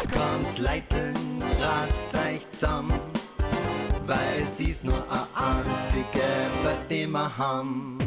Ganz Leiteln ratscht euch zusammen, weil sie's nur ein einziger, bei dem wir haben.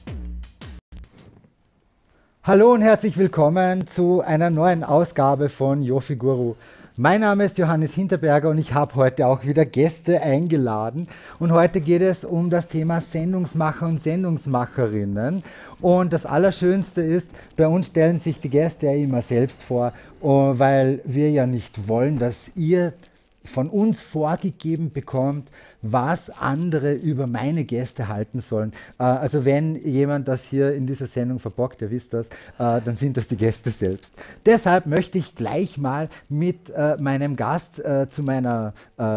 Hallo und herzlich willkommen zu einer neuen Ausgabe von Yofi Guru. Mein Name ist Johannes Hinterberger und ich habe heute auch wieder Gäste eingeladen. Und heute geht es um das Thema Sendungsmacher und Sendungsmacherinnen. Und das Allerschönste ist, bei uns stellen sich die Gäste ja immer selbst vor, weil wir ja nicht wollen, dass ihr von uns vorgegeben bekommt, was andere über meine Gäste halten sollen. Also wenn jemand das hier in dieser Sendung verbockt, ihr wisst das, dann sind das die Gäste selbst. Deshalb möchte ich gleich mal mit meinem Gast zu meiner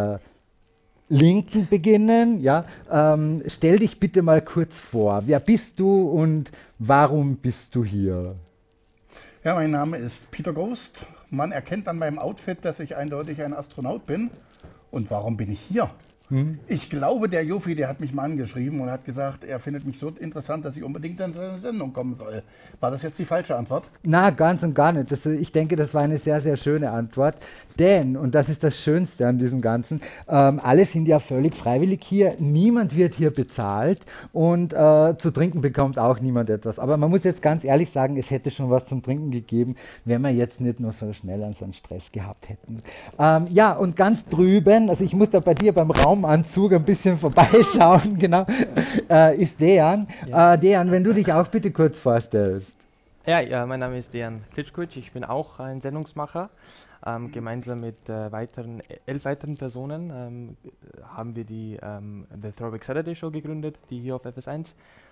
Linken beginnen. Ja? Stell dich bitte mal kurz vor. Wer bist du und warum bist du hier? Ja, mein Name ist Peter Ghost. Man erkennt an meinem Outfit, dass ich eindeutig ein Astronaut bin. Und warum bin ich hier? Ich glaube, der Jofi, der hat mich mal angeschrieben und hat gesagt, er findet mich so interessant, dass ich unbedingt in seine Sendung kommen soll. War das jetzt die falsche Antwort? Na, ganz und gar nicht. Ich denke, das war eine sehr, sehr schöne Antwort. Denn, und das ist das Schönste an diesem Ganzen, alle sind ja völlig freiwillig hier. Niemand wird hier bezahlt und zu trinken bekommt auch niemand etwas. Aber man muss jetzt ganz ehrlich sagen, es hätte schon was zum Trinken gegeben, wenn wir jetzt nicht nur so schnell an so einen Stress gehabt hätten. Ja, und ganz drüben, also ich muss da bei dir beim Raumanzug ein bisschen vorbeischauen, genau, ist Dejan. Ja. Dejan, wenn du dich auch bitte kurz vorstellst. Ja, mein Name ist Dejan Klitschkowitsch, ich bin auch ein Sendungsmacher. Gemeinsam mit 11 weiteren Personen haben wir die The Throwback Saturday Show gegründet, die hier auf FS1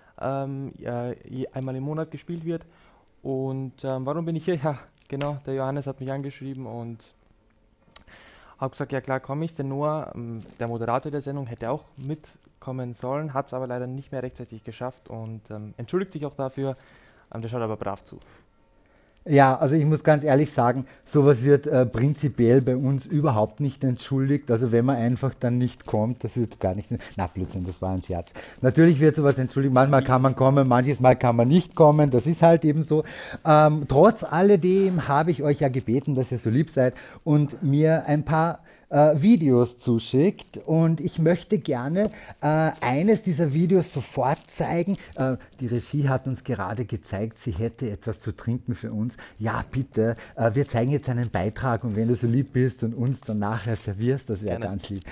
einmal im Monat gespielt wird. Und warum bin ich hier? Ja, genau, der Johannes hat mich angeschrieben und habe gesagt, ja klar komme ich, denn nur der Moderator der Sendung hätte auch mitkommen sollen, hat es aber leider nicht mehr rechtzeitig geschafft und entschuldigt sich auch dafür, der schaut aber brav zu. Ja, also ich muss ganz ehrlich sagen, sowas wird prinzipiell bei uns überhaupt nicht entschuldigt. Also wenn man einfach dann nicht kommt, das wird gar nicht... Na, Blödsinn, das war ein Scherz. Natürlich wird sowas entschuldigt, manchmal kann man kommen, manches Mal kann man nicht kommen, das ist halt eben so. Trotz alledem habe ich euch ja gebeten, dass ihr so lieb seid und mir ein paar Videos zuschickt und ich möchte gerne eines dieser Videos sofort zeigen. Die Regie hat uns gerade gezeigt, sie hätte etwas zu trinken für uns. Ja, bitte, wir zeigen jetzt einen Beitrag und wenn du so lieb bist und uns dann nachher servierst, das wäre ganz lieb.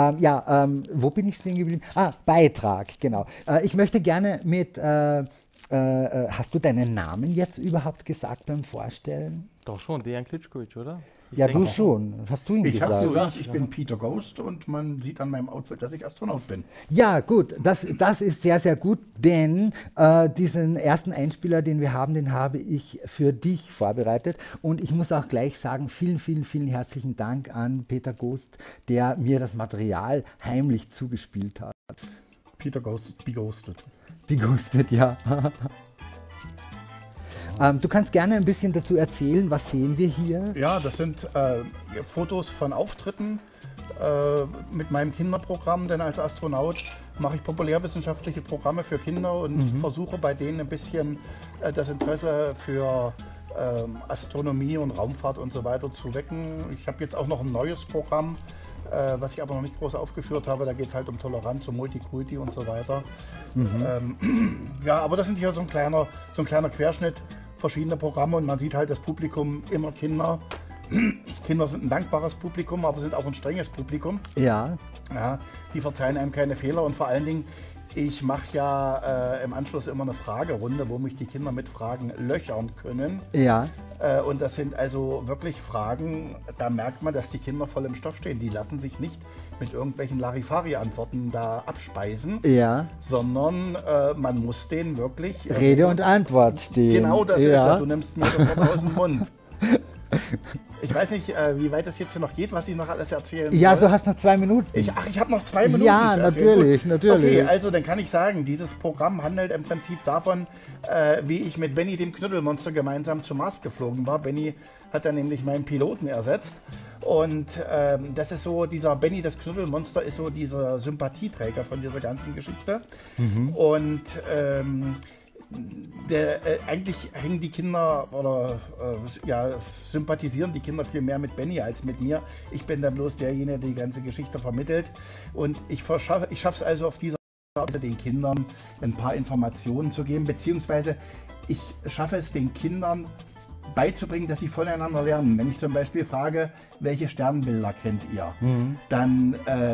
Wo bin ich stehen geblieben? Beitrag, genau. Ich möchte gerne mit, hast du deinen Namen jetzt überhaupt gesagt beim Vorstellen? Doch schon, Dejan Klitschkowitsch, oder? Ja, du schon. Hast du ihn gesagt? Ich habe gesagt, ich bin Peter Ghost und man sieht an meinem Outfit, dass ich Astronaut bin. Ja, gut. Das ist sehr, sehr gut, denn diesen ersten Einspieler, den wir haben, den habe ich für dich vorbereitet. Und ich muss auch gleich sagen, vielen, vielen, vielen herzlichen Dank an Peter Ghost, der mir das Material heimlich zugespielt hat. Peter Ghost, be ghosted. Be ghosted, ja. Du kannst gerne ein bisschen dazu erzählen, was sehen wir hier? Ja, das sind Fotos von Auftritten mit meinem Kinderprogramm, denn als Astronaut mache ich populärwissenschaftliche Programme für Kinder und versuche bei denen ein bisschen das Interesse für Astronomie und Raumfahrt und so weiter zu wecken. Ich habe jetzt auch noch ein neues Programm, was ich aber noch nicht groß aufgeführt habe. Da geht es halt um Toleranz, um Multikulti und so weiter. Ja, aber das sind hier so ein kleiner Querschnitt verschiedener Programme und man sieht halt das Publikum immer Kinder. Kinder sind ein dankbares Publikum, aber sind auch ein strenges Publikum. Ja. Ja, die verzeihen einem keine Fehler und vor allen Dingen, ich mache ja im Anschluss immer eine Fragerunde, wo mich die Kinder mit Fragen löchern können. Ja. Und das sind also wirklich Fragen, da merkt man, dass die Kinder voll im Stoff stehen. Die lassen sich nicht mit irgendwelchen Larifari-Antworten da abspeisen, Ja. sondern man muss denen wirklich... Rede und Antwort stehen. Genau das ist ja. Du nimmst mir das Wort aus dem Mund. Ich weiß nicht, wie weit das jetzt hier noch geht, was ich noch alles erzählen soll. Ja, du hast noch 2 Minuten. Ich habe noch 2 Minuten. Ja, natürlich, natürlich. Okay, also dann kann ich sagen, dieses Programm handelt im Prinzip davon, wie ich mit Benny dem Knuddelmonster gemeinsam zum Mars geflogen war. Benny hat dann nämlich meinen Piloten ersetzt. Und das ist so, dieser Benny, das Knuddelmonster, ist so dieser Sympathieträger von dieser ganzen Geschichte. Und eigentlich hängen die Kinder oder sympathisieren die Kinder viel mehr mit Benny als mit mir. Ich bin dann bloß derjenige, der die ganze Geschichte vermittelt. Und ich schaffe es also auf dieser Weise, den Kindern ein paar Informationen zu geben, beziehungsweise ich schaffe es den Kindern beizubringen, dass sie voneinander lernen. Wenn ich zum Beispiel frage, welche Sternbilder kennt ihr, dann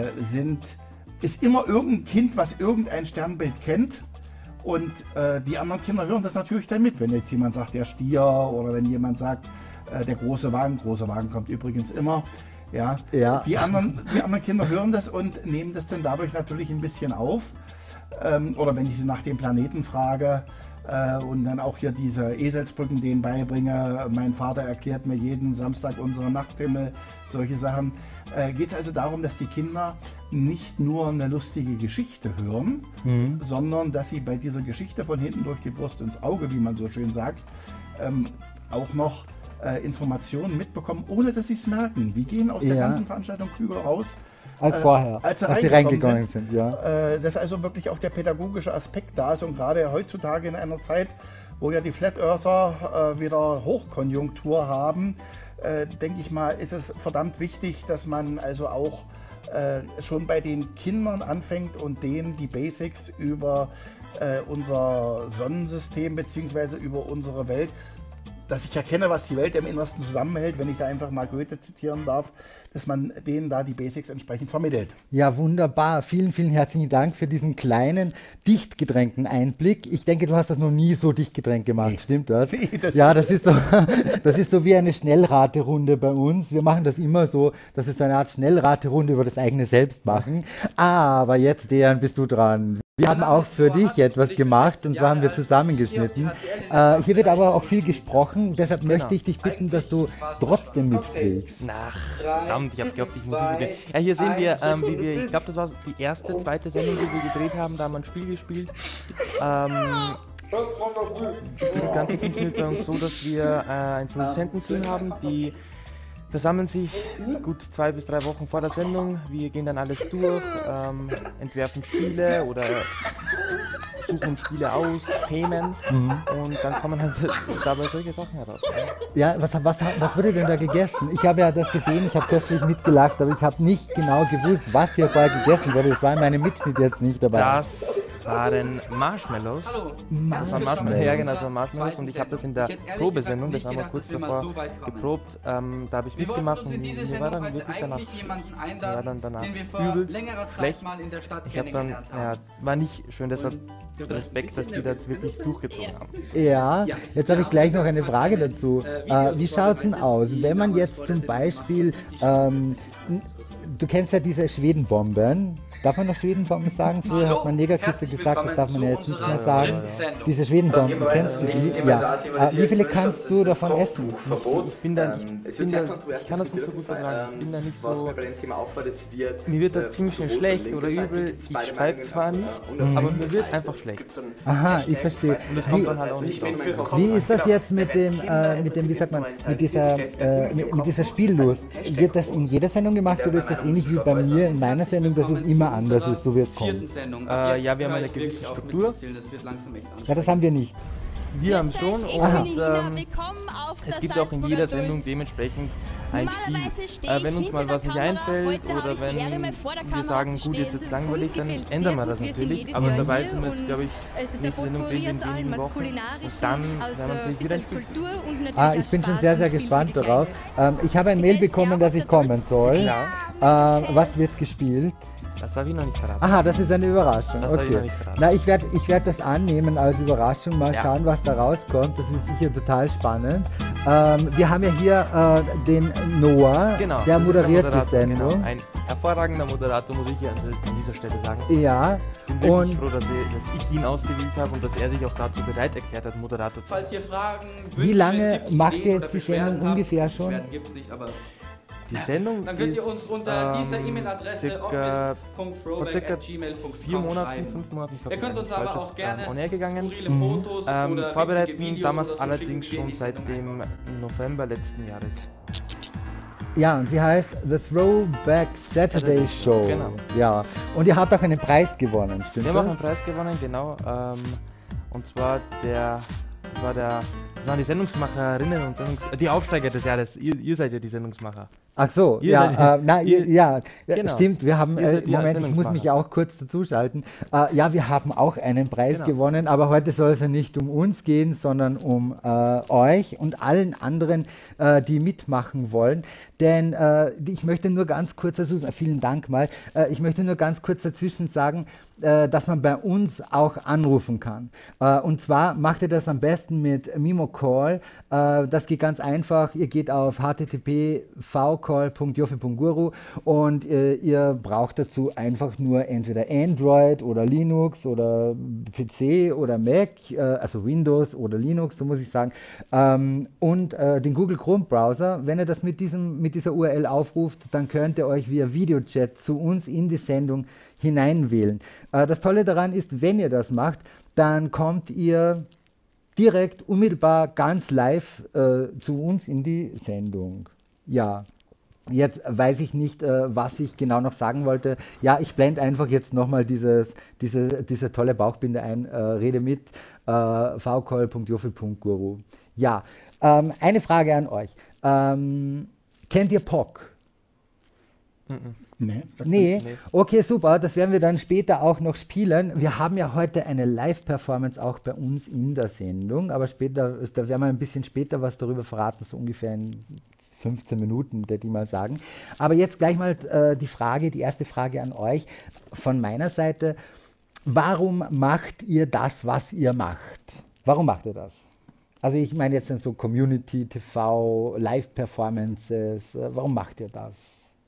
ist immer irgendein Kind, was irgendein Sternbild kennt. Und die anderen Kinder hören das natürlich dann mit, wenn jetzt jemand sagt, der Stier oder wenn jemand sagt, der große Wagen kommt übrigens immer. Ja. Die anderen Kinder hören das und nehmen das dann dadurch natürlich ein bisschen auf. Oder wenn ich sie nach dem Planeten frage und dann auch hier diese Eselsbrücken denen beibringe, mein Vater erklärt mir jeden Samstag unseren Nachthimmel, solche Sachen. Geht es also darum, dass die Kinder nicht nur eine lustige Geschichte hören, sondern dass sie bei dieser Geschichte von hinten durch die Brust ins Auge, wie man so schön sagt, auch noch Informationen mitbekommen, ohne dass sie es merken. Die gehen aus der ganzen Veranstaltung klüger raus, als vorher, als sie reingegangen sind. Ja. Dass also wirklich auch der pädagogische Aspekt da ist und gerade heutzutage in einer Zeit, wo ja die Flat Earther wieder Hochkonjunktur haben, denke ich mal, ist es verdammt wichtig, dass man also auch schon bei den Kindern anfängt und denen die Basics über unser Sonnensystem bzw. über unsere Welt, dass ich erkenne, was die Welt im Innersten zusammenhält, wenn ich da einfach mal Goethe zitieren darf, dass man denen da die Basics entsprechend vermittelt. Ja, wunderbar. Vielen, vielen herzlichen Dank für diesen kleinen, dicht gedrängten Einblick. Ich denke, du hast das noch nie so dicht gedrängt gemacht, stimmt das? Nee, das ist so wie eine Schnellraterunde bei uns. Wir machen das immer so, dass wir so eine Art Schnellraterunde über das eigene Selbst machen. Aber jetzt, Dejan, bist du dran. Wir haben auch für dich etwas gemacht und zwar haben wir zusammengeschnitten. Hier wird aber auch viel gesprochen, deshalb möchte ich dich bitten, dass du trotzdem mitsprichst. Verdammt, ich hab geglaubt, ich muss nicht. Ja, hier sehen wir, wie wir, ich glaube, das war die erste, zweite Sendung, die wir gedreht haben, da haben wir ein Spiel gespielt. Das Ganze funktioniert bei uns so, dass wir ein Produzententeam haben, die versammeln sich gut 2 bis 3 Wochen vor der Sendung. Wir gehen dann alles durch, entwerfen Spiele oder suchen Spiele aus, Themen und dann kommen halt dabei solche Sachen heraus. Ja, was wurde denn da gegessen? Ich habe ja das gesehen, ich habe köstlich mitgelacht, aber ich habe nicht genau gewusst, was hier vorher gegessen wurde. Das war in meinem Mitschnitt jetzt nicht dabei. Das waren Marshmallows. Das waren Marshmallows, ja genau, das waren Marshmallows und ich habe das in der Probesendung, das haben wir kurz davor geprobt, da habe ich mitgemacht und mir war dann wirklich danach übelst schlecht. Ich habe dann, war nicht schön, deshalb Respekt, dass die das wirklich durchgezogen haben. Ja, jetzt habe ich gleich noch eine Frage dazu. Wie schaut es denn aus, wenn man jetzt zum Beispiel, du kennst ja diese Schwedenbomben. Darf man noch Schwedenbomben sagen? Früher hat man Negerküsse gesagt, das darf man ja jetzt nicht mehr sagen. Diese Schwedenbomben, kennst du die? Ja. Wie viele kannst du davon essen? Ich kann das nicht so gut vertragen. Ich bin da nicht so. Mir wird da ziemlich schnell schlecht oder übel. Ich schreibe zwar nicht, aber mir wird einfach schlecht. Aha, ich verstehe. Und das kommt dann halt auch nicht raus. Wie ist das jetzt mit dem, wie sagt man, mit dieser Spiellust? Wird das in jeder Sendung gemacht oder ist das ähnlich wie bei mir in meiner Sendung, dass es immer anders ist, so wie es kommt? Ja, wir haben eine gewisse Struktur. Ja, das haben wir nicht. Wir haben schon und es gibt auch in jeder Sendung dementsprechend ein Spiel. Wenn uns mal was nicht einfällt oder wenn wir sagen, gut, jetzt ist es langweilig, dann ändern wir das natürlich. Aber dabei sind wir jetzt, glaube ich, nächste Sendung drehen wir in wenigen Wochen und dann werden wir natürlich wieder ein Spiel. Ich bin schon sehr, sehr gespannt darauf. Ich habe ein Mail bekommen, dass ich kommen soll. Ja. Was wird gespielt? Das darf ich noch nicht verraten. Aha, das ist eine Überraschung. Das okay. Na, ich werd das annehmen als Überraschung, mal schauen, was da rauskommt. Das ist sicher total spannend. Wir haben ja hier den Noah, genau, der moderiert die Sendung. Genau. Ein hervorragender Moderator, muss ich hier an dieser Stelle sagen. Ja. Ich bin wirklich froh, dass ich ihn ausgewählt habe und dass er sich auch dazu bereit erklärt hat, Moderator zu sein. Falls ihr Fragen, wie lange macht ihr jetzt die Sendung ungefähr schon? Gibt's nicht, aber die Sendung dann könnt ihr uns unter dieser E-Mail-Adresse office.throwback@gmail.com 4 Monaten, 5 Monaten, ich glaube, ihr könnt uns aber auch gerne on air gegangen. Fotos Vorbereiten damals allerdings schon seit dem November letzten Jahres. Ja, und sie heißt The Throwback Saturday Show. Genau. Ja, und ihr habt auch einen Preis gewonnen, stimmt das? Wir haben auch einen Preis gewonnen, genau. Und zwar das waren die Sendungsmacherinnen und die Aufsteiger des Jahres. Ihr seid ja die Sendungsmacher. Ach so, Ihr ja, seid- ja, Genau. stimmt, wir haben, Ihr seid die Moment, ich muss mich Sendungsmacher. auch kurz dazuschalten. Ja, wir haben auch einen Preis Genau. gewonnen, aber heute soll es ja nicht um uns gehen, sondern um euch und allen anderen, die mitmachen wollen. Denn ich möchte nur ganz kurz, vielen Dank mal, ich möchte nur ganz kurz dazwischen sagen, dass man bei uns auch anrufen kann. Und zwar macht ihr das am besten mit Mimo Call. Das geht ganz einfach. Ihr geht auf http://vcall.jofi.guru und ihr braucht dazu einfach nur entweder Android oder Linux oder PC oder Mac, also Windows oder Linux, so muss ich sagen, und den Google Chrome Browser. Wenn ihr das mit dieser URL aufruft, dann könnt ihr euch via Videochat zu uns in die Sendung hineinwählen. Das Tolle daran ist, wenn ihr das macht, dann kommt ihr direkt, unmittelbar, ganz live zu uns in die Sendung. Ja, jetzt weiß ich nicht, was ich genau noch sagen wollte. Ja, ich blende einfach jetzt nochmal diese tolle Bauchbinde ein, rede mit, vcall.jofi.guru. Ja, eine Frage an euch. Kennt ihr POC? Nee, sagt Nee, Nee. okay, super, das werden wir dann später auch noch spielen. Wir haben ja heute eine Live-Performance auch bei uns in der Sendung, aber später, da werden wir ein bisschen später was darüber verraten, so ungefähr in 15 Minuten, würde ich mal sagen. Aber jetzt gleich mal die erste Frage an euch von meiner Seite. Warum macht ihr das, was ihr macht? Warum macht ihr das? Also ich meine jetzt so Community, TV, Live-Performances, warum macht ihr das?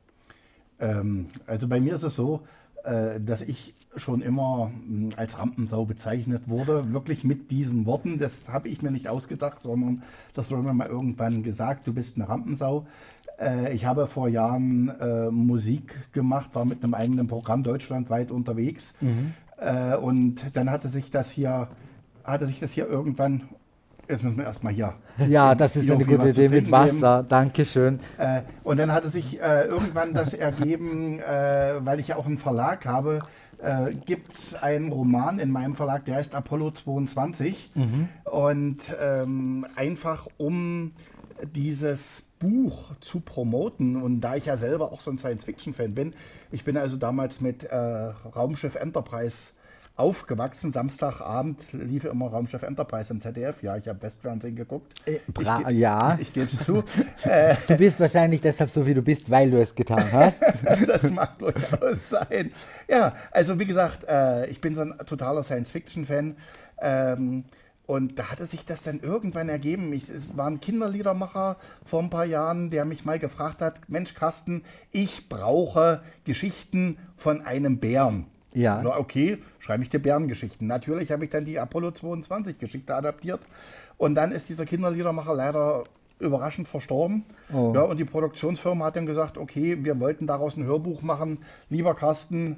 Also bei mir ist es so, dass ich schon immer als Rampensau bezeichnet wurde, wirklich mit diesen Worten. Das habe ich mir nicht ausgedacht, sondern das wurde mir mal irgendwann gesagt, du bist eine Rampensau. Ich habe vor Jahren Musik gemacht, war mit einem eigenen Programm deutschlandweit unterwegs. Und dann hatte sich das hier irgendwann, jetzt müssen wir erstmal hier. Ja, das ist eine Jofi, gute was zu Idee mit trinken geben. Wasser. Dankeschön. Und dann hatte sich irgendwann das ergeben, weil ich ja auch einen Verlag habe, gibt es einen Roman in meinem Verlag, der heißt Apollo 22. Und einfach um dieses Buch zu promoten und da ich ja selber auch so ein Science-Fiction-Fan bin, ich bin also damals mit Raumschiff Enterprise aufgewachsen. Samstagabend lief immer Raumschiff Enterprise im ZDF. Ja, ich habe Westfernsehen geguckt. Ja. Ich gebe es zu. Du bist wahrscheinlich deshalb so, wie du bist, weil du es getan hast. Das mag durchaus sein. Ja, also wie gesagt, ich bin so ein totaler Science-Fiction-Fan. Und da hatte sich das dann irgendwann ergeben. Es war ein Kinderliedermacher vor ein paar Jahren, der mich mal gefragt hat, Mensch Carsten, ich brauche Geschichten von einem Bären. Ja. So, okay, schreibe ich dir Bärengeschichten. Natürlich habe ich dann die Apollo 22 Geschichte adaptiert. Und dann ist dieser Kinderliedermacher leider überraschend verstorben. Oh. Ja, und die Produktionsfirma hat dann gesagt, okay, wir wollten daraus ein Hörbuch machen. Lieber Carsten,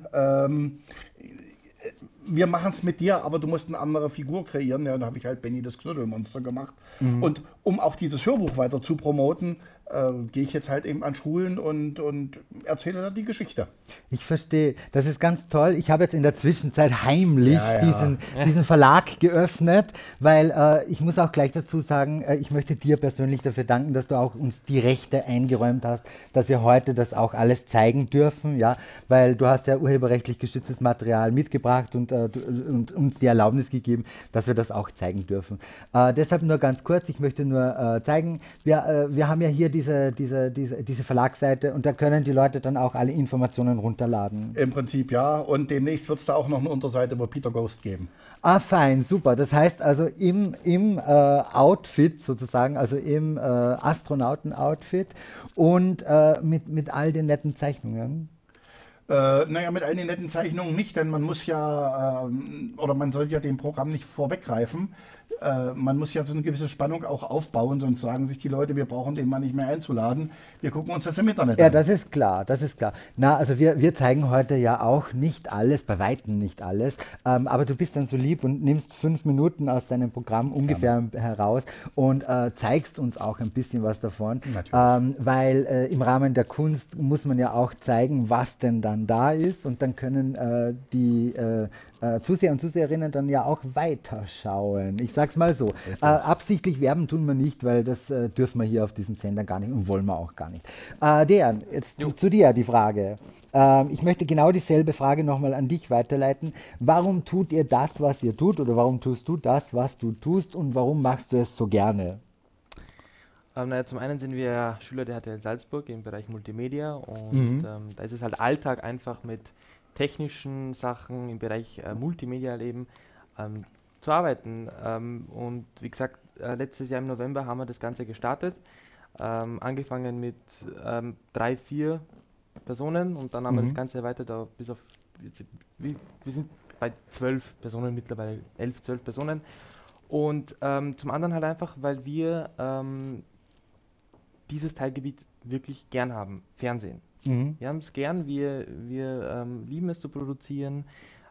wir machen es mit dir, aber du musst eine andere Figur kreieren. Ja, da habe ich halt Benny das Knuddelmonster gemacht. Und um auch dieses Hörbuch weiter zu promoten, gehe ich jetzt halt eben an Schulen und erzähle da die Geschichte. Ich verstehe. Das ist ganz toll. Ich habe jetzt in der Zwischenzeit heimlich Ja, ja. diesen Verlag geöffnet, weil ich muss auch gleich dazu sagen, ich möchte dir persönlich dafür danken, dass du auch uns die Rechte eingeräumt hast, dass wir heute das auch alles zeigen dürfen, ja, weil du hast ja urheberrechtlich geschütztes Material mitgebracht und uns die Erlaubnis gegeben, dass wir das auch zeigen dürfen. Deshalb nur ganz kurz, ich möchte nur zeigen, wir haben ja hier diese Verlagsseite und da können die Leute dann auch alle Informationen runterladen. Im Prinzip ja. Und demnächst wird es da auch noch eine Unterseite, wo Peter Ghost geben. Ah, fein, super. Das heißt also im Outfit sozusagen, also im Astronauten-Outfit und mit all den netten Zeichnungen. Naja, mit all den netten Zeichnungen nicht, denn man muss ja, oder man sollte ja dem Programm nicht vorweggreifen. man muss ja so eine gewisse Spannung auch aufbauen, sonst sagen sich die Leute, wir brauchen den Mann nicht mehr einzuladen. Wir gucken uns das im Internet Ja, an. das ist klar, das ist klar. Na, also wir zeigen heute ja auch nicht alles, bei Weitem nicht alles, aber du bist dann so lieb und nimmst 5 Minuten aus deinem Programm ungefähr heraus und zeigst uns auch ein bisschen was davon, weil im Rahmen der Kunst muss man ja auch zeigen, was denn dann da ist, und dann können die Zuseher und Zuseherinnen dann ja auch weiterschauen. Ich sag's mal so. Absichtlich werben tun wir nicht, weil das dürfen wir hier auf diesem Sender gar nicht und wollen wir auch gar nicht. Dejan, jetzt zu dir die Frage. Ich möchte genau dieselbe Frage nochmal an dich weiterleiten. Warum tut ihr das, was ihr tut, oder warum tust du das, was du tust, und warum machst du es so gerne? Naja, zum einen sind wir Schüler der HTL Salzburg im Bereich Multimedia, und da ist es halt Alltag, einfach mit technischen Sachen im Bereich Multimedia erleben, zu arbeiten. Und wie gesagt, letztes Jahr im November haben wir das Ganze gestartet, angefangen mit 3, 4 Personen, und dann haben wir das Ganze erweitert auf, bis auf, wir sind bei 12 Personen mittlerweile, 11, 12 Personen. Und zum anderen halt einfach, weil wir dieses Teilgebiet wirklich gern haben, Fernsehen. Wir haben es gern, wir lieben es zu produzieren.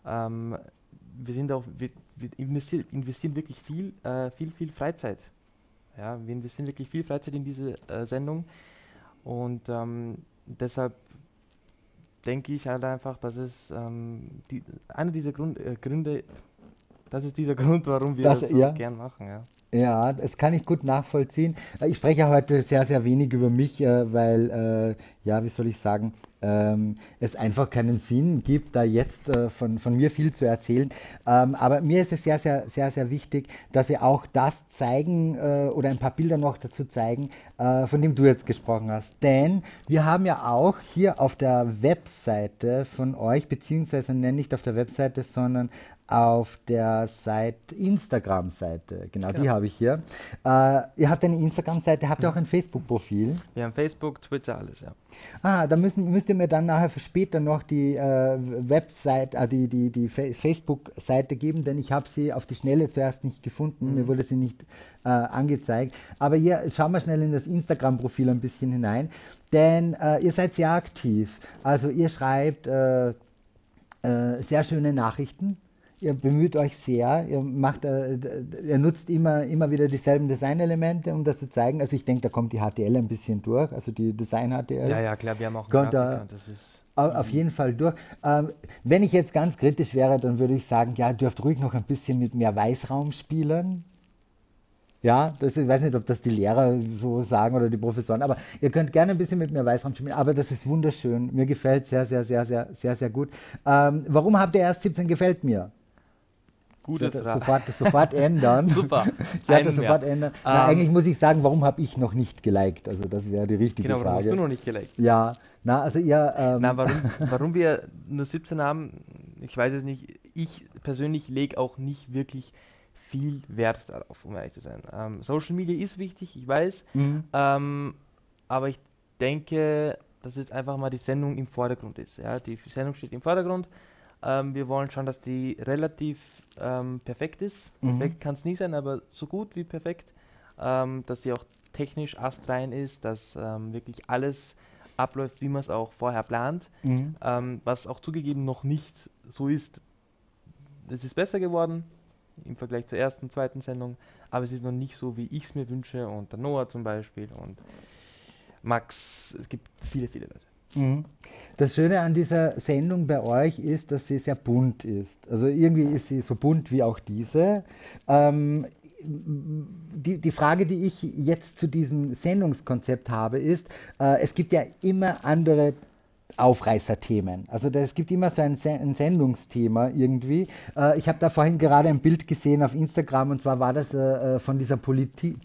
Wir sind auch, wir investieren wirklich viel Freizeit. Ja, wir investieren wirklich viel Freizeit in diese Sendung, und deshalb denke ich halt einfach, dass es einer dieser Gründe, das ist dieser Grund, warum wir das so gern machen. Ja. Ja, das kann ich gut nachvollziehen. Ich spreche heute sehr, sehr wenig über mich, weil, ja, wie soll ich sagen, es einfach keinen Sinn gibt, da jetzt von mir viel zu erzählen. Aber mir ist es sehr, sehr, sehr, sehr wichtig, dass wir auch das zeigen oder ein paar Bilder noch dazu zeigen, von dem du jetzt gesprochen hast. Denn wir haben ja auch hier auf der Webseite von euch, beziehungsweise nicht auf der Webseite, sondern auf der Instagram-Seite, genau, die habe ich hier. Ihr habt eine Instagram-Seite, habt ihr auch ein Facebook-Profil? Wir haben Facebook, Twitter, alles, ja. Da müsst ihr mir dann nachher für später noch die Website, die Facebook-Seite geben, denn ich habe sie auf die Schnelle zuerst nicht gefunden, mir wurde sie nicht angezeigt. Aber hier schauen wir schnell in das Instagram-Profil ein bisschen hinein, denn ihr seid sehr aktiv. Also ihr schreibt sehr schöne Nachrichten. Ihr bemüht euch sehr, ihr nutzt immer wieder dieselben Designelemente, um das zu zeigen. Also ich denke, da kommt die HTL ein bisschen durch, also die Design-HTL. Ja, klar, wir haben auch einen Grafiker, das ist auf jeden Fall durch. Wenn ich jetzt ganz kritisch wäre, dann würde ich sagen, ja, dürft ruhig noch ein bisschen mit mehr Weißraum spielen. Ja, ich weiß nicht, ob das die Lehrer so sagen oder die Professoren, aber ihr könnt gerne ein bisschen mit mehr Weißraum spielen, aber das ist wunderschön. Mir gefällt sehr, sehr, sehr, sehr, sehr, sehr gut. Warum habt ihr erst 17 gefällt mir? Gute Frage. Sofort ändern. Super. Ich werde sofort ändern. Eigentlich muss ich sagen, warum habe ich noch nicht geliked? Also das wäre die richtige Frage. Genau, warum hast du noch nicht geliked? Ja, also ihr... warum wir nur 17 haben, ich weiß es nicht. Ich persönlich lege auch nicht wirklich viel Wert darauf, um ehrlich zu sein. Social Media ist wichtig, ich weiß, aber ich denke, dass jetzt einfach mal die Sendung im Vordergrund ist. Ja? Die Sendung steht im Vordergrund. Wir wollen schauen, dass die relativ perfekt ist. Perfekt kann es nie sein, aber so gut wie perfekt. Dass sie auch technisch astrein ist, dass wirklich alles abläuft, wie man es auch vorher plant. Was auch zugegeben noch nicht so ist. Es ist besser geworden im Vergleich zur ersten, zweiten Sendung, aber es ist noch nicht so, wie ich es mir wünsche, und der Noah zum Beispiel und Max. Es gibt viele, viele Leute. Das Schöne an dieser Sendung bei euch ist, dass sie sehr bunt ist. Also irgendwie ist sie so bunt wie auch diese. Die Frage, die ich jetzt zu diesem Sendungskonzept habe, ist, es gibt ja immer andere Aufreißerthemen. Also es gibt immer so ein Sendungsthema irgendwie. Ich habe da vorhin gerade ein Bild gesehen auf Instagram, und zwar war das von dieser Politik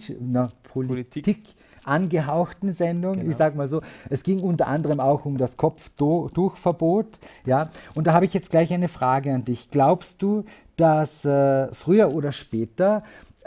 angehauchten Sendung, ich sag mal so. Es ging unter anderem auch um das Kopftuchverbot, ja. Und da habe ich jetzt gleich eine Frage an dich. Glaubst du, dass früher oder später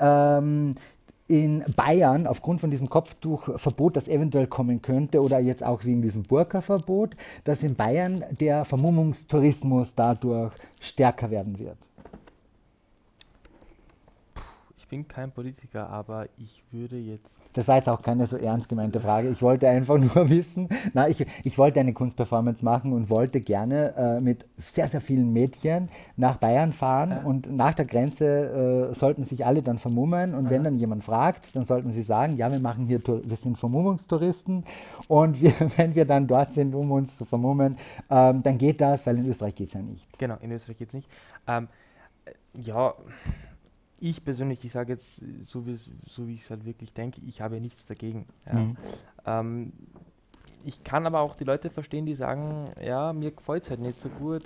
in Bayern aufgrund von diesem Kopftuchverbot, das eventuell kommen könnte, oder jetzt auch wegen diesem Burka-Verbot, dass in Bayern der Vermummungstourismus dadurch stärker werden wird? bin kein Politiker, aber ich würde jetzt... Das war jetzt auch keine so ernst gemeinte Frage. Ich wollte einfach nur wissen, ich wollte eine Kunstperformance machen und wollte gerne mit sehr, sehr vielen Mädchen nach Bayern fahren und nach der Grenze sollten sich alle dann vermummen und wenn dann jemand fragt, dann sollten sie sagen, ja, wir sind Vermummungstouristen und wenn wir dann dort sind, um uns zu vermummen, dann geht das, weil in Österreich geht es ja nicht. Genau, in Österreich geht es nicht. Ja, ich persönlich, ich sage jetzt, so wie ich es halt wirklich denke, ich habe nichts dagegen. Ja. Ich kann aber auch die Leute verstehen, die sagen, ja, mir gefällt es halt nicht so gut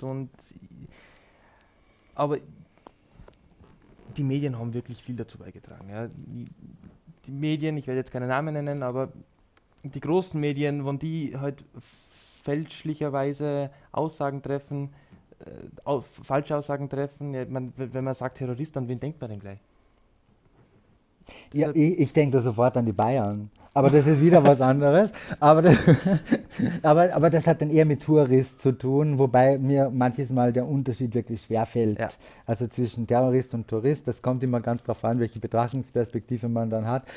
aber die Medien haben wirklich viel dazu beigetragen. Ja. Die Medien, ich werde jetzt keine Namen nennen, aber die großen Medien, wenn die halt fälschlicherweise Aussagen treffen, falsche Aussagen treffen, ja, wenn man sagt Terrorist, an wen denkt man denn gleich? Ja, ich denke da sofort an die Bayern. Aber das ist wieder was anderes. Aber das hat dann eher mit Tourist zu tun, wobei mir manches Mal der Unterschied wirklich schwer fällt. Ja. Also zwischen Terrorist und Tourist, das kommt immer ganz drauf an, welche Betrachtungsperspektive man dann hat.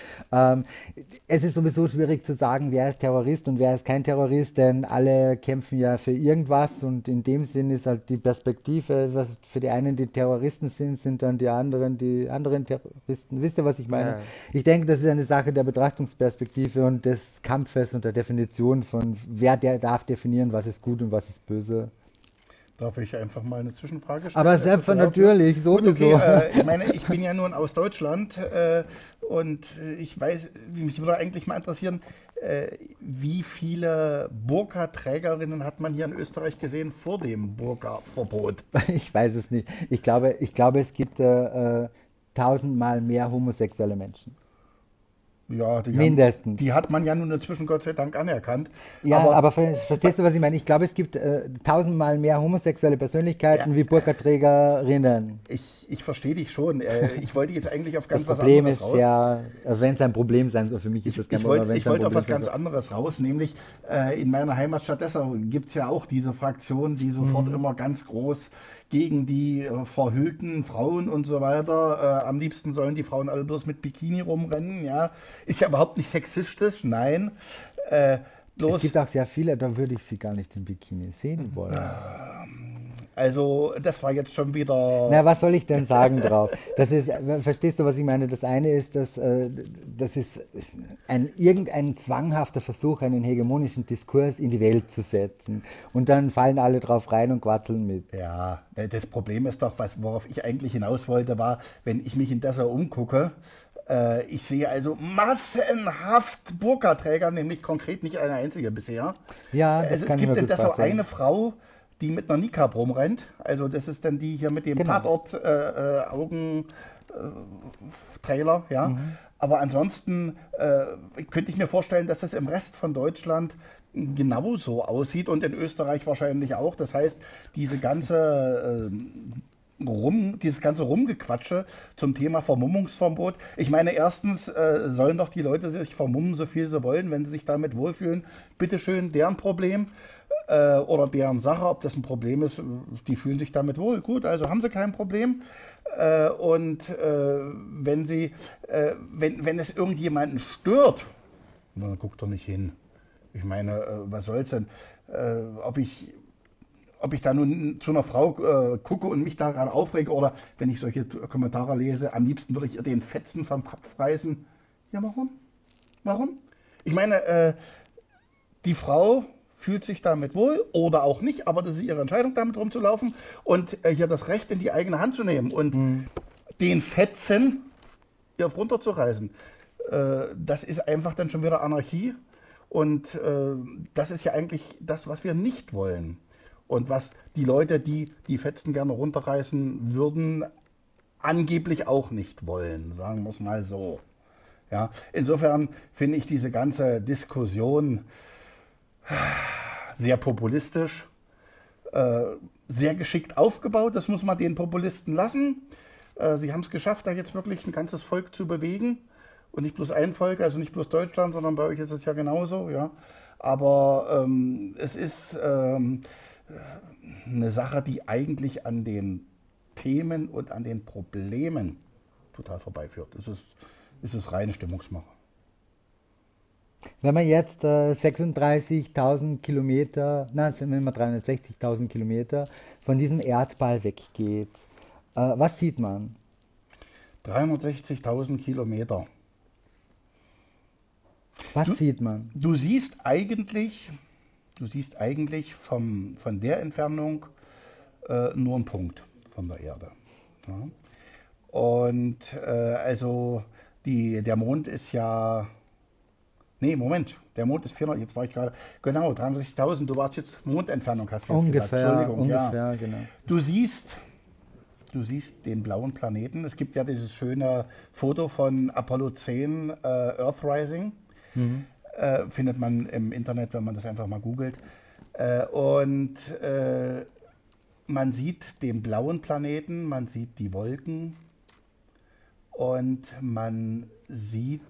Es ist sowieso schwierig zu sagen, wer ist Terrorist und wer ist kein Terrorist, denn alle kämpfen ja für irgendwas und in dem Sinn ist halt die Perspektive, was für die einen die Terroristen sind dann die anderen Terroristen. Wisst ihr, was ich meine? Ja. Ich denke, das ist eine Sache der Betrachtungsperspektive und des Kampfes und der Definition von, darf definieren, was ist gut und was ist böse. Darf ich einfach mal eine Zwischenfrage stellen? Aber selbst natürlich, sowieso. Okay, ich meine, ich bin ja nun aus Deutschland und ich weiß, mich würde eigentlich mal interessieren, wie viele Burka-Trägerinnen hat man hier in Österreich gesehen vor dem Burka-Verbot? Ich weiß es nicht. Ich glaube, es gibt 1000-mal mehr homosexuelle Menschen. Ja, mindestens. Die hat man ja nun inzwischen Gott sei Dank anerkannt. Ja, aber verstehst du, was ich meine? Ich glaube, es gibt 1000-mal mehr homosexuelle Persönlichkeiten wie Burka-Trägerinnen. Ich verstehe dich schon. Ich wollte jetzt eigentlich auf ganz was anderes raus. Das Problem ist ja, wenn es ein Problem sein soll, für mich ist das kein Problem. Ich wollte auf was ganz anderes raus, nämlich in meiner Heimatstadt Dessau gibt es ja auch diese Fraktion, die sofort immer ganz groß gegen die verhüllten Frauen und so weiter. Am liebsten sollen die Frauen alle bloß mit Bikini rumrennen. Ja. Ist ja überhaupt nicht sexistisch, nein. Es gibt auch sehr viele, da würde ich sie gar nicht im Bikini sehen wollen. Also das war jetzt schon wieder... Na, was soll ich denn sagen drauf? Das ist, verstehst du, was ich meine? Das eine ist, dass das ist irgendein zwanghafter Versuch, einen hegemonischen Diskurs in die Welt zu setzen. Und dann fallen alle drauf rein und quatteln mit. Ja, das Problem ist doch, worauf ich eigentlich hinaus wollte, war, wenn ich mich in Dessau umgucke, ich sehe also massenhaft Burka-Träger, nämlich konkret nicht eine einzige bisher. Ja, es gibt in Dessau eine Frau, die mit einer Niqab rumrennt. Also das ist dann die hier mit dem Tatort-Augen-Trailer. Ja. Aber ansonsten könnte ich mir vorstellen, dass das im Rest von Deutschland genauso aussieht und in Österreich wahrscheinlich auch. Das heißt, dieses ganze Rumgequatsche zum Thema Vermummungsverbot. Ich meine, erstens sollen doch die Leute sich vermummen, so viel sie wollen, wenn sie sich damit wohlfühlen. Bitteschön, deren Problem oder deren Sache, ob das ein Problem ist, die fühlen sich damit wohl. Gut, also haben sie kein Problem. Wenn es irgendjemanden stört, dann guckt doch nicht hin. Ich meine, was soll's denn? Ob ich da nun zu einer Frau gucke und mich daran aufrege oder wenn ich solche Kommentare lese, am liebsten würde ich ihr den Fetzen vom Kopf reißen. Ja, warum? Warum? Ich meine, die Frau fühlt sich damit wohl oder auch nicht, aber das ist ihre Entscheidung, damit rumzulaufen und hier das Recht in die eigene Hand zu nehmen und den Fetzen hier runterzureißen. Das ist einfach dann schon wieder Anarchie und das ist ja eigentlich das, was wir nicht wollen. Und was die Leute, die die Fetzen gerne runterreißen würden, angeblich auch nicht wollen, sagen wir es mal so. Ja, insofern finde ich diese ganze Diskussion sehr populistisch, sehr geschickt aufgebaut, das muss man den Populisten lassen. Sie haben es geschafft, da jetzt wirklich ein ganzes Volk zu bewegen und nicht bloß ein Volk, also nicht bloß Deutschland, sondern bei euch ist es ja genauso. Ja. Aber es ist eine Sache, die eigentlich an den Themen und an den Problemen total vorbeiführt. Es ist reine Stimmungsmache. Wenn man jetzt 36.000 Kilometer, nein, sind wir 360.000 Kilometer von diesem Erdball weggeht, was sieht man? 360.000 Kilometer. Was sieht man? Du siehst eigentlich von der Entfernung nur einen Punkt von der Erde. Ja. Und also der Mond ist ja... Nee, Moment, der Mond ist 400, jetzt war ich gerade, genau, 63.000, du warst jetzt Mondentfernung, hast du jetzt Ungefähr, gesagt. Entschuldigung, ungefähr, ja. genau. Du siehst den blauen Planeten. Es gibt ja dieses schöne Foto von Apollo 10, Earthrising. Findet man im Internet, wenn man das einfach mal googelt. Man sieht den blauen Planeten, man sieht die Wolken und man sieht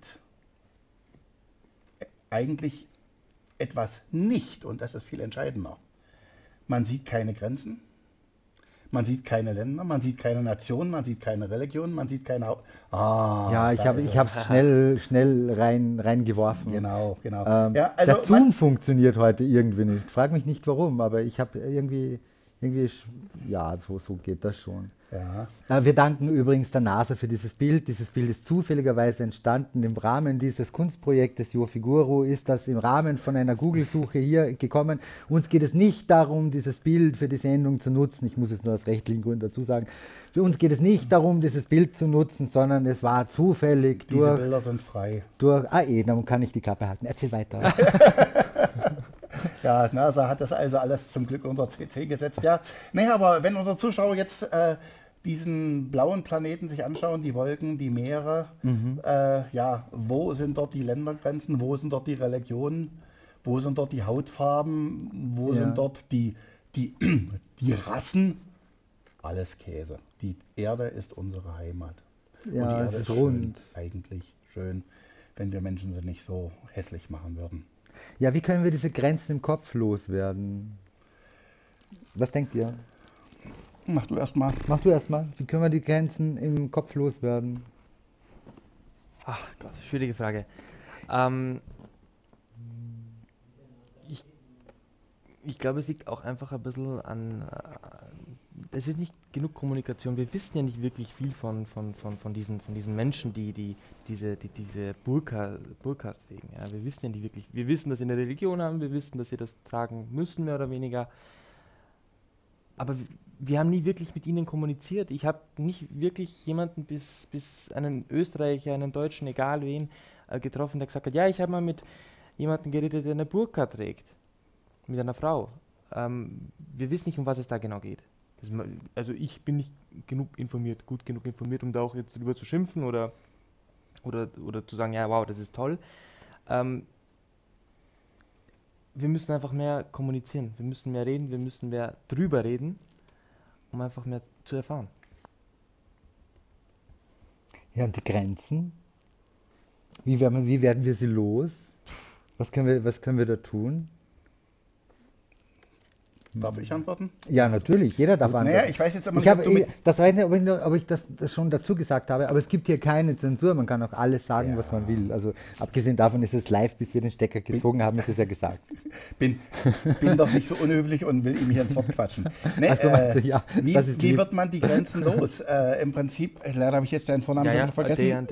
eigentlich etwas nicht, und das ist viel entscheidender. Man sieht keine Grenzen, man sieht keine Länder, man sieht keine Nationen, man sieht keine Religion, man sieht keine... Ja, ich habe es schnell reingeworfen. Genau. Der Zoom funktioniert heute irgendwie nicht. Frag mich nicht warum, aber ich habe irgendwie, ja, so geht das schon. Ja. Wir danken übrigens der NASA für dieses Bild. Dieses Bild ist zufälligerweise entstanden im Rahmen dieses Kunstprojektes JoFiguro. Ist das im Rahmen von einer Google-Suche hier gekommen. Uns geht es nicht darum, dieses Bild für die Sendung zu nutzen. Ich muss es nur aus rechtlichen Gründen dazu sagen. Für uns geht es nicht darum, dieses Bild zu nutzen, sondern es war zufällig Diese Bilder sind frei. Dann kann ich die Klappe halten. Erzähl weiter. Ja, NASA hat das also alles zum Glück unter CC gesetzt. Ja, nee, aber wenn unsere Zuschauer jetzt diesen blauen Planeten sich anschauen, die Wolken, die Meere, wo sind dort die Ländergrenzen, wo sind dort die Religionen, wo sind dort die Hautfarben, wo sind dort die Rassen? Alles Käse. Die Erde ist unsere Heimat. Ja, und die Erde es ist schön, rund. eigentlich schön, wenn wir Menschen sie nicht so hässlich machen würden. Ja, wie können wir diese Grenzen im Kopf loswerden? Was denkt ihr? Mach du erst mal. Mach du erst mal. Wie können wir die Grenzen im Kopf loswerden? Ach Gott, schwierige Frage. Ich glaube, es liegt auch einfach ein bisschen an, es ist nicht genug Kommunikation. Wir wissen ja nicht wirklich viel von diesen Menschen, die diese Burkas tragen. Ja, wir wissen ja nicht wirklich, wir wissen, dass sie eine Religion haben, wir wissen, dass sie das tragen müssen, mehr oder weniger. Aber wir haben nie wirklich mit ihnen kommuniziert. Ich habe nicht wirklich jemanden bis einen Österreicher, einen Deutschen, egal wen, getroffen, der gesagt hat, ja, ich habe mal mit jemandem geredet, der eine Burka trägt. Mit einer Frau. Wir wissen nicht, um was es da genau geht. Also ich bin nicht gut genug informiert, um da auch jetzt drüber zu schimpfen oder zu sagen, ja, wow, das ist toll. Wir müssen einfach mehr kommunizieren, wir müssen mehr reden, wir müssen mehr drüber reden, um einfach mehr zu erfahren. Ja, und die Grenzen? Wie werden wir sie los? Was können wir da tun? Darf ich antworten? Ja, natürlich, jeder darf antworten. Naja, ich weiß jetzt aber nicht, das weiß nicht, ob ich das schon dazu gesagt habe, aber es gibt hier keine Zensur, man kann auch alles sagen, was man will. Also abgesehen davon ist es live, bis wir den Stecker gezogen haben, ist es ja gesagt. Bin doch nicht so unhöflich und will ihm hier ins Wort quatschen. Nee, also, ja, wie wird man die Grenzen los? Im Prinzip, leider habe ich jetzt deinen Vornamen schon vergessen.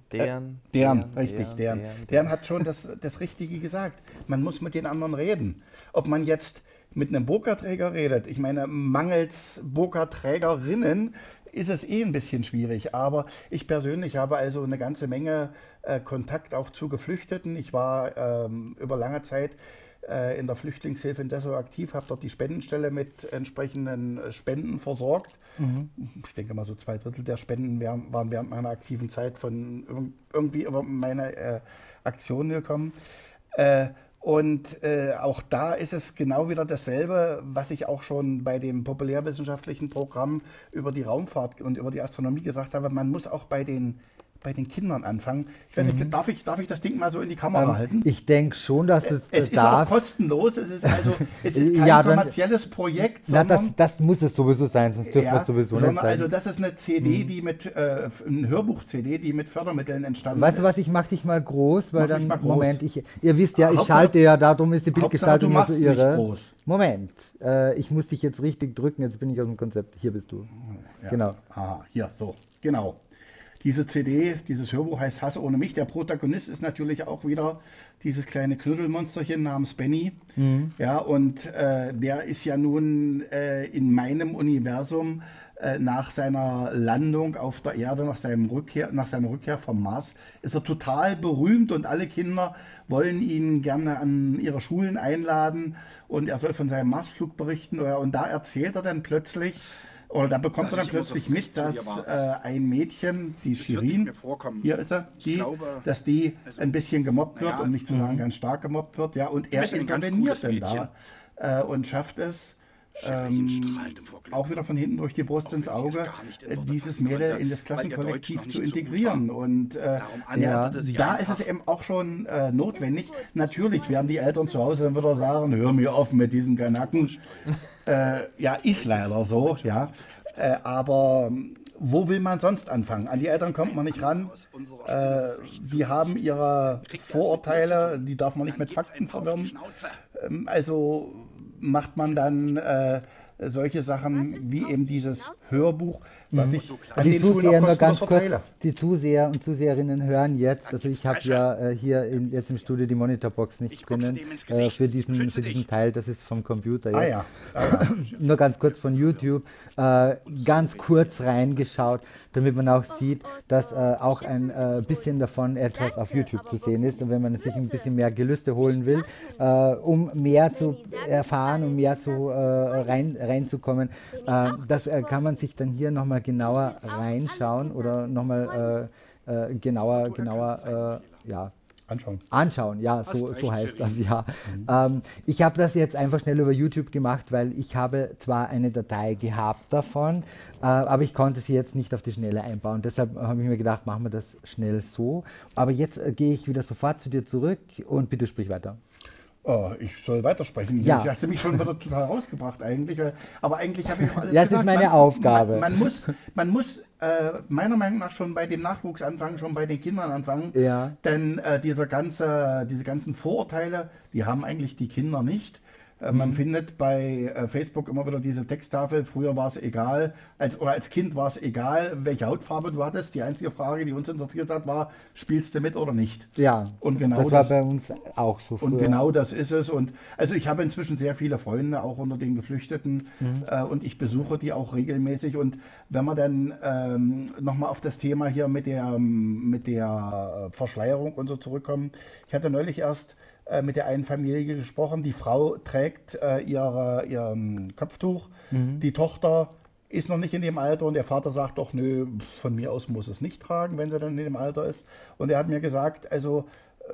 Dejan hat schon das Richtige gesagt. Man muss mit den anderen reden. Ob man jetzt mit einem Burka-Träger redet. Ich meine, mangels Burka-Trägerinnen ist es ein bisschen schwierig. Aber ich persönlich habe also eine ganze Menge Kontakt auch zu Geflüchteten. Ich war über lange Zeit in der Flüchtlingshilfe in Dessau aktiv, habe dort die Spendenstelle mit entsprechenden Spenden versorgt. Ich denke mal so 2/3 der Spenden waren während meiner aktiven Zeit von irgendwie über meine Aktionen gekommen. Auch da ist es genau wieder dasselbe, was ich auch schon bei dem populärwissenschaftlichen Programm über die Raumfahrt und über die Astronomie gesagt habe. Man muss auch bei den bei den Kindern anfangen. Ich weiß nicht, darf ich das Ding mal so in die Kamera halten? Ich denke schon, dass Es ist auch kostenlos, es ist kein Ja, dann- kommerzielles Projekt, Na, sondern, das muss es sowieso sein, sonst dürfen wir es sowieso nicht sondern sein. also das ist eine CD, die mit, ein Hörbuch-CD, die mit Fördermitteln entstanden Weißt du ist. was, ich mach dich mal groß, weil Mach mich dann, mal groß. Moment, ihr wisst ja, ich Hauptsache- schalte ja, darum ist die Hauptsache, Bildgestaltung du immer so machst mich irre. groß. Moment, ich muss dich jetzt richtig drücken, jetzt bin ich aus dem Konzept, hier bist du. Ja. Genau. Aha, hier, so, genau. Diese CD, dieses Hörbuch heißt Hass ohne mich. Der Protagonist ist natürlich auch wieder dieses kleine Knuddelmonsterchen namens Benny. Ja, und der ist ja nun in meinem Universum nach seiner Landung auf der Erde, nach seiner Rückkehr vom Mars, ist er total berühmt und alle Kinder wollen ihn gerne an ihre Schulen einladen und er soll von seinem Marsflug berichten. Und da erzählt er dann plötzlich, oder da bekommt er dann plötzlich mit, dass ein Mädchen, die Shirin, hier ist er, dass die ein bisschen gemobbt wird, um nicht zu sagen ganz stark gemobbt wird, ja, und er interveniert dann da und schafft es, auch wieder von hinten durch die Brust ins Auge, dieses Mädel in das Klassenkollektiv zu integrieren. Und da ist es eben auch schon notwendig. Natürlich werden die Eltern zu Hause dann wieder sagen, hör mir auf mit diesen Kanaken. Ja, ist leider so, ja. Aber wo will man sonst anfangen? An die Eltern kommt man nicht ran. Die haben ihre Vorurteile, die darf man nicht mit Fakten verwirren. Also macht man dann solche Sachen wie eben dieses Hörbuch, was ich an den Schulen auch kostenlos verteile. Die Zuseher und Zuseherinnen hören jetzt, also ich habe ja hier jetzt im Studio die Monitorbox nicht drinnen, für diesen Teil, das ist vom Computer jetzt. Nur ganz kurz von YouTube, ganz kurz reingeschaut, damit man auch sieht, dass auch ein bisschen davon etwas auf YouTube zu sehen ist. Und wenn man sich ein bisschen mehr Gelüste holen will, um mehr zu erfahren, um mehr zu reinzukommen, das kann man sich dann hier nochmal genauer reinschauen oder nochmal genauer ja, anschauen, ja, so heißt das, ja. Ich habe das jetzt einfach schnell über YouTube gemacht, weil ich habe zwar eine Datei gehabt davon, aber ich konnte sie jetzt nicht auf die Schnelle einbauen. Deshalb habe ich mir gedacht, machen wir das schnell so. Aber jetzt gehe ich wieder sofort zu dir zurück und bitte sprich weiter. Oh, ich soll weitersprechen. Ja. Das hast du mich schon wieder total rausgebracht eigentlich. Aber eigentlich habe ich alles das gesagt. ist meine Aufgabe. Man muss meiner Meinung nach schon bei dem Nachwuchs anfangen, schon bei den Kindern anfangen. Ja. Denn diese ganzen Vorurteile, die haben eigentlich die Kinder nicht. Man findet bei Facebook immer wieder diese Texttafel, früher war es egal, als Kind war es egal, welche Hautfarbe du hattest. Die einzige Frage, die uns interessiert hat, war, spielst du mit oder nicht? Ja, und genau das war bei uns auch so früher. Und genau das ist es. Und also ich habe inzwischen sehr viele Freunde, auch unter den Geflüchteten, und ich besuche die auch regelmäßig. Und wenn wir dann nochmal auf das Thema hier mit der Verschleierung und so zurückkommen, ich hatte neulich erst mit der einen Familie gesprochen. Die Frau trägt ihr Kopftuch. Die Tochter ist noch nicht in dem Alter und der Vater sagt doch, nö, von mir aus muss es nicht tragen, wenn sie dann in dem Alter ist. Und er hat mir gesagt, also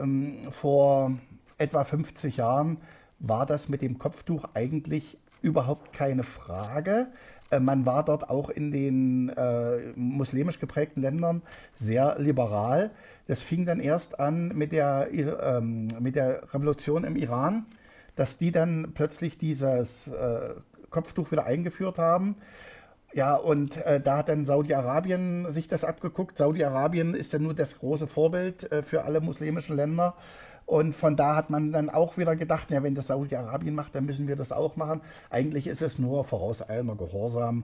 vor etwa 50 Jahren war das mit dem Kopftuch eigentlich überhaupt keine Frage. Man war dort auch in den muslimisch geprägten Ländern sehr liberal. Das fing dann erst an mit der Revolution im Iran, dass die dann plötzlich dieses Kopftuch wieder eingeführt haben. Ja, und da hat dann Saudi-Arabien sich das abgeguckt. Saudi-Arabien ist ja nur das große Vorbild für alle muslimischen Länder. Und von da hat man dann auch wieder gedacht, ja, wenn das Saudi-Arabien macht, dann müssen wir das auch machen. Eigentlich ist es nur vorauseilender Gehorsam.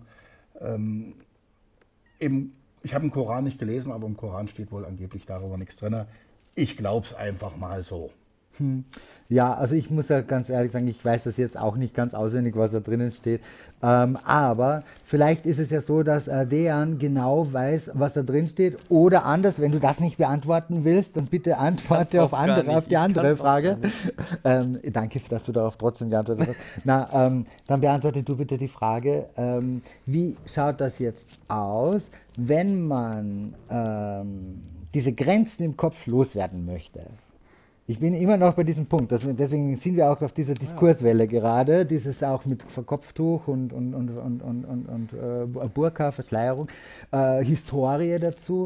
Ich habe den Koran nicht gelesen, aber im Koran steht wohl angeblich darüber nichts drin. Ich glaube es einfach mal so. Ja, also ich muss ja ganz ehrlich sagen, ich weiß das jetzt auch nicht ganz auswendig, was da drinnen steht. Aber vielleicht ist es ja so, dass Dejan genau weiß, was da drin steht. Oder anders, wenn du das nicht beantworten willst, dann bitte antworte auf die andere Frage. Danke, dass du darauf trotzdem geantwortet hast. Dann beantworte du bitte die Frage, wie schaut das jetzt aus, wenn man diese Grenzen im Kopf loswerden möchte? Ich bin immer noch bei diesem Punkt. Deswegen sind wir auch auf dieser Diskurswelle gerade. Dieses auch mit Kopftuch und Burka, Verschleierung, Historie dazu.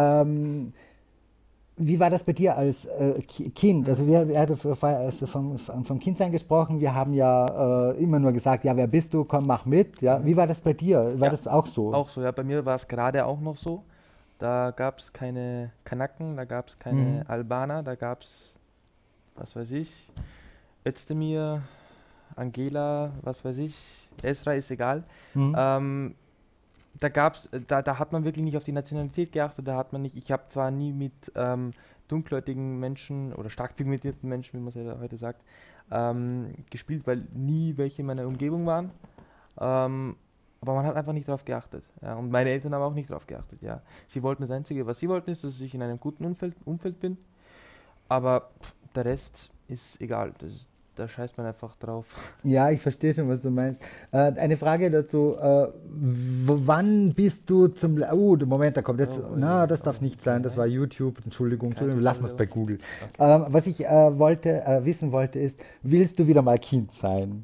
Wie war das bei dir als Kind? Also wir hatten vorher vom Kindsein gesprochen. Wir haben ja immer nur gesagt, ja, wer bist du? Komm, mach mit. Ja, wie war das bei dir? War das auch so? Auch so, ja. Bei mir war es gerade auch noch so. Da gab es keine Kanaken, da gab es keine Albaner, da gab es, was weiß ich, Özdemir, Angela, was weiß ich, Esra, ist egal. Da hat man wirklich nicht auf die Nationalität geachtet, da hat man nicht, ich habe zwar nie mit dunkelhäutigen Menschen oder stark pigmentierten Menschen, wie man es ja heute sagt, gespielt, weil nie welche in meiner Umgebung waren. Aber man hat einfach nicht darauf geachtet. Ja, und meine Eltern haben auch nicht darauf geachtet. Ja. Sie wollten das Einzige, was sie wollten, ist, dass ich in einem guten Umfeld bin. Aber der Rest ist egal. Da scheißt man einfach drauf. Ja, ich verstehe schon, was du meinst. Eine Frage dazu. Wann bist du zum... Moment, da kommt jetzt... das darf nicht sein. Das war YouTube. Entschuldigung, lassen wir es bei Google. Okay. Was ich wissen wollte ist, willst du wieder mal Kind sein?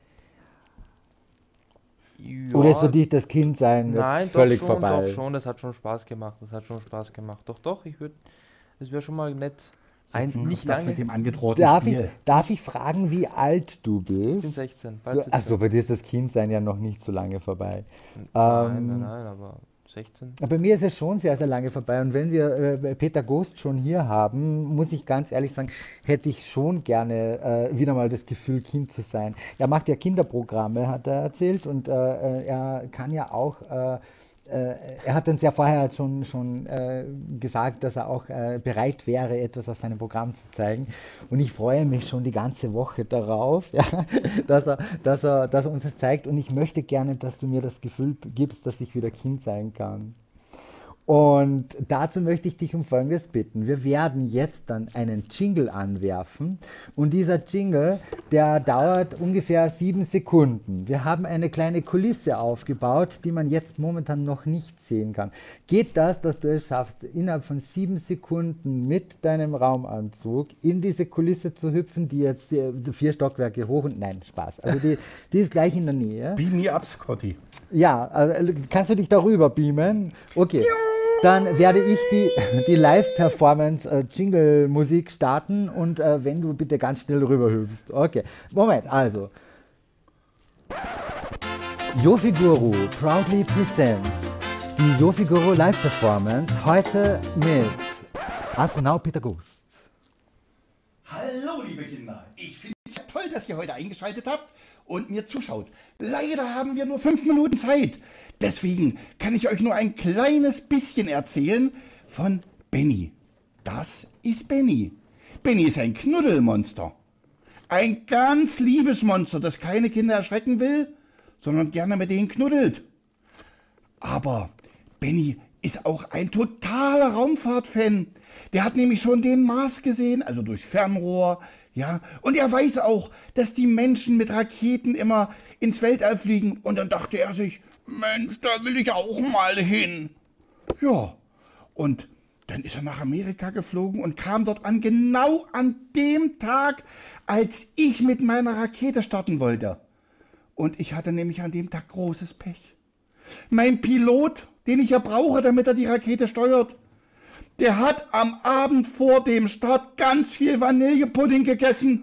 Ja, oder ist für dich das Kindsein jetzt völlig vorbei? Doch schon, das hat schon Spaß gemacht. Doch, es wäre schon mal nett. Nicht das mit dem angedrohten Darf ich fragen, wie alt du bist? Ich bin 16. Achso, bei dir ist das Kindsein ja noch nicht so lange vorbei. Nein, aber 16. Bei mir ist es schon sehr, sehr lange vorbei. Und wenn wir Peter Ghost schon hier haben, muss ich ganz ehrlich sagen, hätte ich schon gerne wieder mal das Gefühl, Kind zu sein. Er macht ja Kinderprogramme, hat er erzählt. Und er kann ja auch... er hat uns ja vorher schon gesagt, dass er auch bereit wäre, etwas aus seinem Programm zu zeigen. Und ich freue mich schon die ganze Woche darauf, ja, dass er uns das zeigt. Und ich möchte gerne, dass du mir das Gefühl gibst, dass ich wieder Kind sein kann. Und dazu möchte ich dich um Folgendes bitten. Wir werden jetzt dann einen Jingle anwerfen und dieser Jingle, der dauert ungefähr 7 Sekunden. Wir haben eine kleine Kulisse aufgebaut, die man jetzt momentan noch nicht sehen kann. Geht das, dass du es schaffst, innerhalb von 7 Sekunden mit deinem Raumanzug in diese Kulisse zu hüpfen, die jetzt 4 Stockwerke hoch und nein, Spaß. Also die ist gleich in der Nähe. Beam me up, Scotty. Ja, also kannst du dich darüber beamen? Okay. Dann werde ich die Live-Performance-Jingle-Musik starten und wenn du bitte ganz schnell rüber hüpfst. Okay, Moment, also. Yofi Guru proudly presents die Yofi Guru Live-Performance heute mit Astronaut Peter Ghost. Hallo, liebe Kinder. Ich finde es ja toll, dass ihr heute eingeschaltet habt und mir zuschaut. Leider haben wir nur 5 Minuten Zeit. Deswegen kann ich euch nur ein kleines bisschen erzählen von Benny. Das ist Benny. Benny ist ein Knuddelmonster. Ein ganz liebes Monster, das keine Kinder erschrecken will, sondern gerne mit denen knuddelt. Aber Benny ist auch ein totaler Raumfahrtfan. Der hat nämlich schon den Mars gesehen, also durch Fernrohr. Ja, und er weiß auch, dass die Menschen mit Raketen immer ins Weltall fliegen. Und dann dachte er sich, Mensch, da will ich auch mal hin. Ja, und dann ist er nach Amerika geflogen und kam dort an, genau an dem Tag, als ich mit meiner Rakete starten wollte. Und ich hatte nämlich an dem Tag großes Pech. Mein Pilot, den ich ja brauche, damit er die Rakete steuert, der hat am Abend vor dem Start ganz viel Vanillepudding gegessen.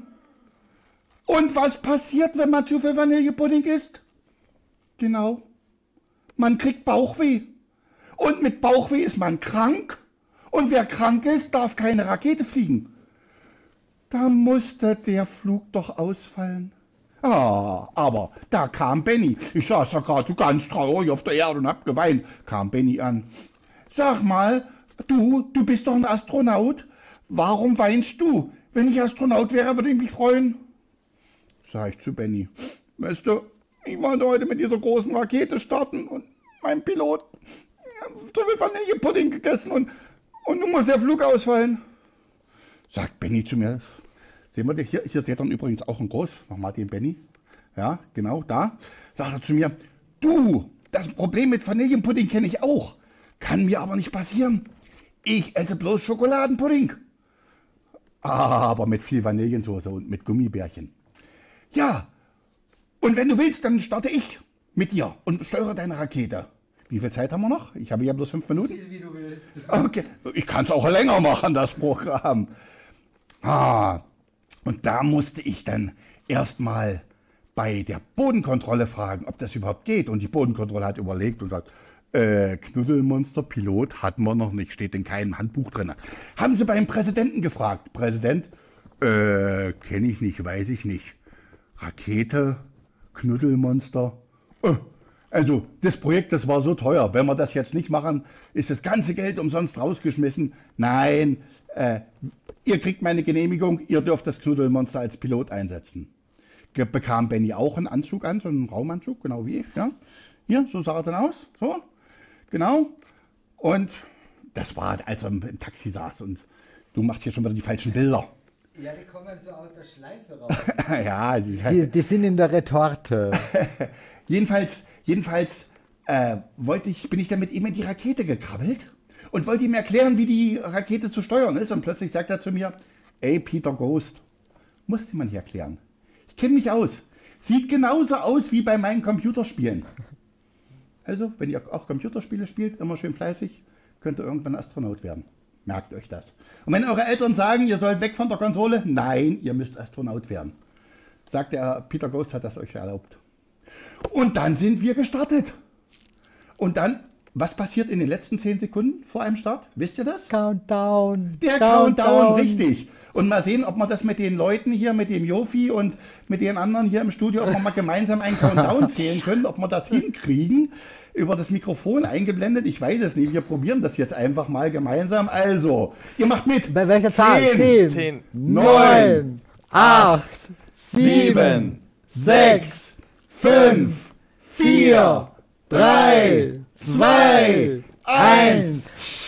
Und was passiert, wenn man zu viel Vanillepudding isst? Genau. Man kriegt Bauchweh. Und mit Bauchweh ist man krank. Und wer krank ist, darf keine Rakete fliegen. Da musste der Flug doch ausfallen. Ah, aber da kam Benny. Ich saß da gerade so ganz traurig auf der Erde und hab geweint. Kam Benny an. Sag mal, du bist doch ein Astronaut. Warum weinst du? Wenn ich Astronaut wäre, würde ich mich freuen. Sag ich zu Benny. Weißt du, ich wollte heute mit dieser großen Rakete starten und mein Pilot hat so viel Vanillepudding gegessen und nun muss der Flug ausfallen. Sagt Benny zu mir. Sehen wir, hier seht ihr übrigens auch ein Groß. Nochmal den Benny. Ja, genau, da. Sagt er zu mir, du, das Problem mit Vanillepudding kenne ich auch. Kann mir aber nicht passieren. Ich esse bloß Schokoladenpudding. aber mit viel Vanillensauce und mit Gummibärchen. Ja, und wenn du willst, dann starte ich mit dir und steuere deine Rakete. Wie viel Zeit haben wir noch? Ich habe ja bloß 5 Minuten. Wie du willst. Okay, ich kann es auch länger machen, das Programm. Und da musste ich dann erstmal bei der Bodenkontrolle fragen, ob das überhaupt geht. Und die Bodenkontrolle hat überlegt und sagt, Knuddelmonster Pilot hatten wir noch nicht, steht in keinem Handbuch drin. Haben sie beim Präsidenten gefragt. Präsident, kenne ich nicht, weiß ich nicht. Rakete, Knuddelmonster. Also das Projekt, das war so teuer. Wenn wir das jetzt nicht machen, ist das ganze Geld umsonst rausgeschmissen. Nein, ihr kriegt meine Genehmigung, ihr dürft das Knuddelmonster als Pilot einsetzen. Bekam Benny auch einen Anzug an, so einen Raumanzug, genau wie ich. Ja? Hier, so sah er dann aus. So, genau. Und das war, als er im Taxi saß. Und du machst hier schon wieder die falschen Bilder. Ja, die kommen so aus der Schleife raus. Ja, Die sind in der Retorte. Jedenfalls bin ich dann mit ihm in die Rakete gekrabbelt und wollte ihm erklären, wie die Rakete zu steuern ist. Und plötzlich sagt er zu mir, ey Peter Ghost, musste man nicht erklären. Ich kenne mich aus. Sieht genauso aus wie bei meinen Computerspielen. Also, wenn ihr auch Computerspiele spielt, immer schön fleißig, könnt ihr irgendwann Astronaut werden. Merkt euch das. Und wenn eure Eltern sagen, ihr sollt weg von der Konsole, nein, ihr müsst Astronaut werden. Sagt der Peter Ghost, hat das euch erlaubt. Und dann sind wir gestartet. Und dann, was passiert in den letzten 10 Sekunden vor einem Start? Wisst ihr das? Countdown. Der Countdown, richtig. Und mal sehen, ob wir das mit den Leuten hier, mit dem Jofi und mit den anderen hier im Studio, ob wir mal gemeinsam einen Countdown zählen können, ob wir das hinkriegen. Über das Mikrofon eingeblendet, ich weiß es nicht. Wir probieren das jetzt einfach mal gemeinsam. Also, ihr macht mit. Bei welcher Zahl? 10, 9, 8, 7, 6, 5, 4, 3, 2, 1.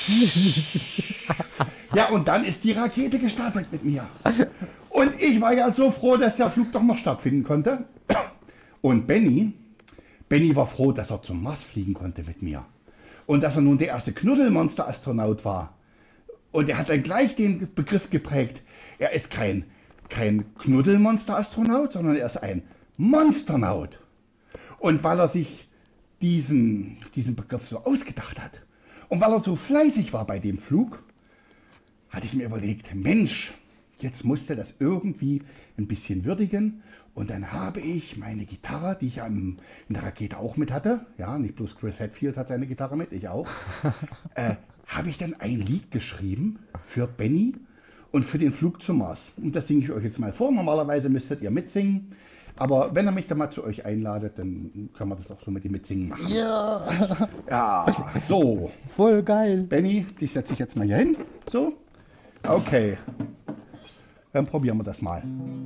Ja, und dann ist die Rakete gestartet mit mir. Und ich war ja so froh, dass der Flug doch noch stattfinden konnte. Und Benny war froh, dass er zum Mars fliegen konnte mit mir. Und dass er nun der erste Knuddelmonster-Astronaut war. Und er hat dann gleich den Begriff geprägt. Er ist kein Knuddelmonster-Astronaut, sondern er ist ein Monsternaut. Und weil er sich diesen Begriff so ausgedacht hat und weil er so fleißig war bei dem Flug, hatte ich mir überlegt, Mensch, jetzt musste das irgendwie ein bisschen würdigen. Und dann habe ich meine Gitarre, die ich ja in der Rakete auch mit hatte, ja, nicht bloß Chris Hadfield hat seine Gitarre mit, ich auch, habe ich dann ein Lied geschrieben für Benny und für den Flug zum Mars. Und das singe ich euch jetzt mal vor. Normalerweise müsstet ihr mitsingen. Aber wenn er mich dann mal zu euch einladet, dann können wir das auch so mit dem Mitsingen machen. Ja. Ja, so. Voll geil. Benny, dich setze ich jetzt mal hier hin. So. Okay. Dann probieren wir das mal.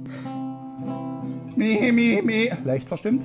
Mi, mi, mi. Leicht verstimmt.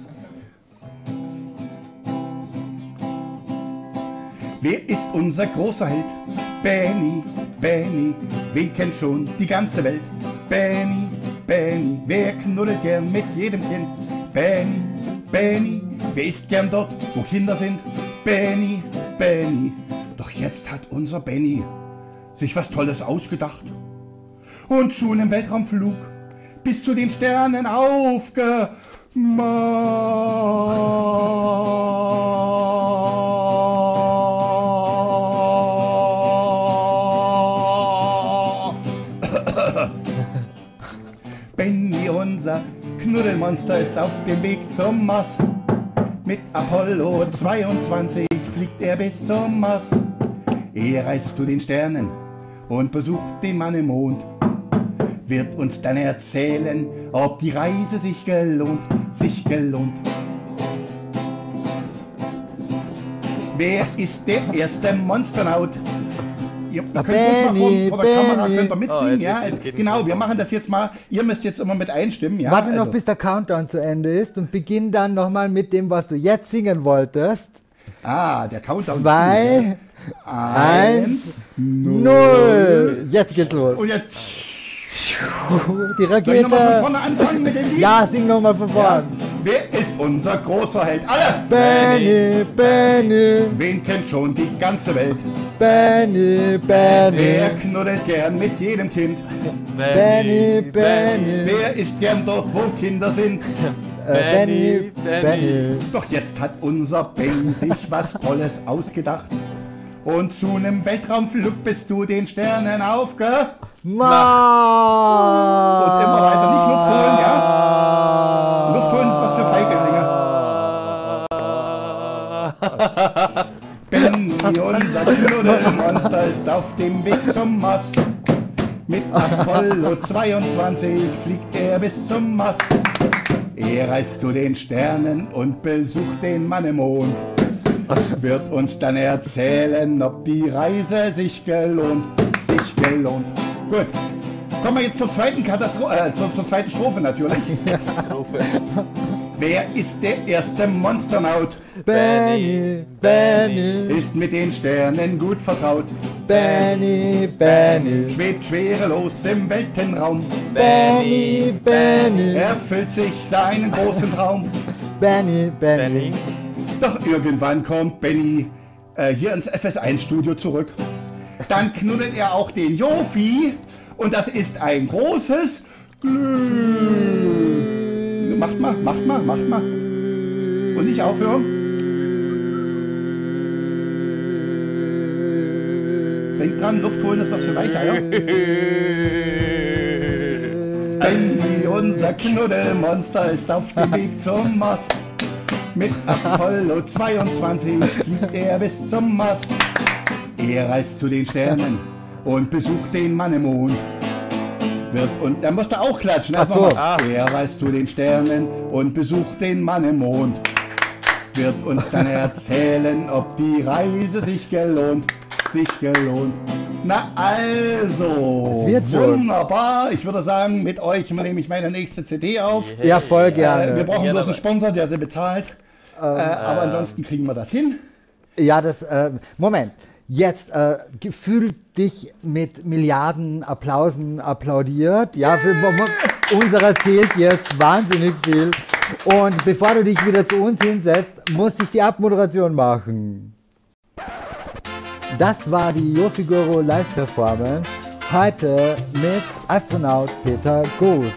Wer ist unser großer Held? Benny, Benny. Wen kennt schon die ganze Welt? Benny, Benny. Wer knuddelt gern mit jedem Kind? Benny, Benny. Wer ist gern dort, wo Kinder sind? Benny, Benny. Doch jetzt hat unser Benny sich was Tolles ausgedacht und zu einem Weltraumflug bis zu den Sternen aufgemacht. Benny, unser Knuddelmonster, ist auf dem Weg zum Mars. Mit Apollo 22 fliegt er bis zum Mars. Er reist zu den Sternen und besucht den Mann im Mond. Wird uns dann erzählen, ob die Reise sich gelohnt. Wer ist der erste Monsternaut? Ihr könnt Benny, vor der Kamera Benny. könnt ihr mitsingen, Oh, ja? jetzt geht Genau, nicht. wir machen das jetzt mal. Ihr müsst jetzt immer mit einstimmen, ja? Warte noch, Also. bis der Countdown zu Ende ist und beginn dann nochmal mit dem, was du jetzt singen wolltest. Der Countdown. 2, 1, 0. Jetzt geht's los. Und jetzt Die soll ich nochmal von Rakete. vorne anfangen mit dem Lied? Ja, sing nochmal von vorn. Wer ist unser großer Held? Alle! Benny, Benny. Wen kennt schon die ganze Welt? Benny, Wer Benny, knuddelt gern mit jedem Kind? Benny, Benny, Wer ist gern dort, wo Kinder sind? Benny, Benny. Doch jetzt hat unser Benny sich was Tolles ausgedacht. Und zu nem Weltraumflug bist du den Sternen aufge... Ma! Und immer weiter, nicht Luft holen, ja? Luft holen ist was für Feiglinge. Benny, unser Knuddelmonster, ist auf dem Weg zum Mars. Mit Apollo 22 fliegt er bis zum Mars. Er reist zu den Sternen und besucht den Mann im Mond. Wird uns dann erzählen, ob die Reise sich gelohnt. Gut. Kommen wir jetzt zur zweiten zur zweiten Strophe natürlich. Wer ist der erste Monsternaut? Benny, Benny, Ist mit den Sternen gut vertraut. Benny, Benny, Schwebt schwerelos im Weltenraum. Benny, Benny, Erfüllt sich seinen großen Traum. Benny, Benny. Doch irgendwann kommt Benny hier ins FS1-Studio zurück. Dann knuddelt er auch den Jofi und das ist ein großes Glück. Macht mal. Und nicht aufhören. Denkt dran, Luft holen ist was für Weicheier. Benny, unser Knuddelmonster, ist auf dem Weg zum Mars. Mit Apollo 22 fliegt er bis zum Mars. Er reist zu den Sternen und besucht den Mann im Mond. Da musst du auch klatschen. Ach so. Er reist zu den Sternen und besucht den Mann im Mond. Wird uns dann erzählen, ob die Reise sich gelohnt. Na also, Es wird schon. wunderbar. Ich würde sagen, mit euch nehme ich meine nächste CD auf. Ja, voll gerne. Wir brauchen bloß einen Sponsor, der sie bezahlt. Aber ansonsten kriegen wir das hin. Ja, Moment. Jetzt fühl dich mit Milliarden Applausen applaudiert. Ja, unserer zählt jetzt wahnsinnig viel. Und bevor du dich wieder zu uns hinsetzt, muss ich die Abmoderation machen. Das war die Jofiguro Live-Performance. Heute mit Astronaut Peter Goos.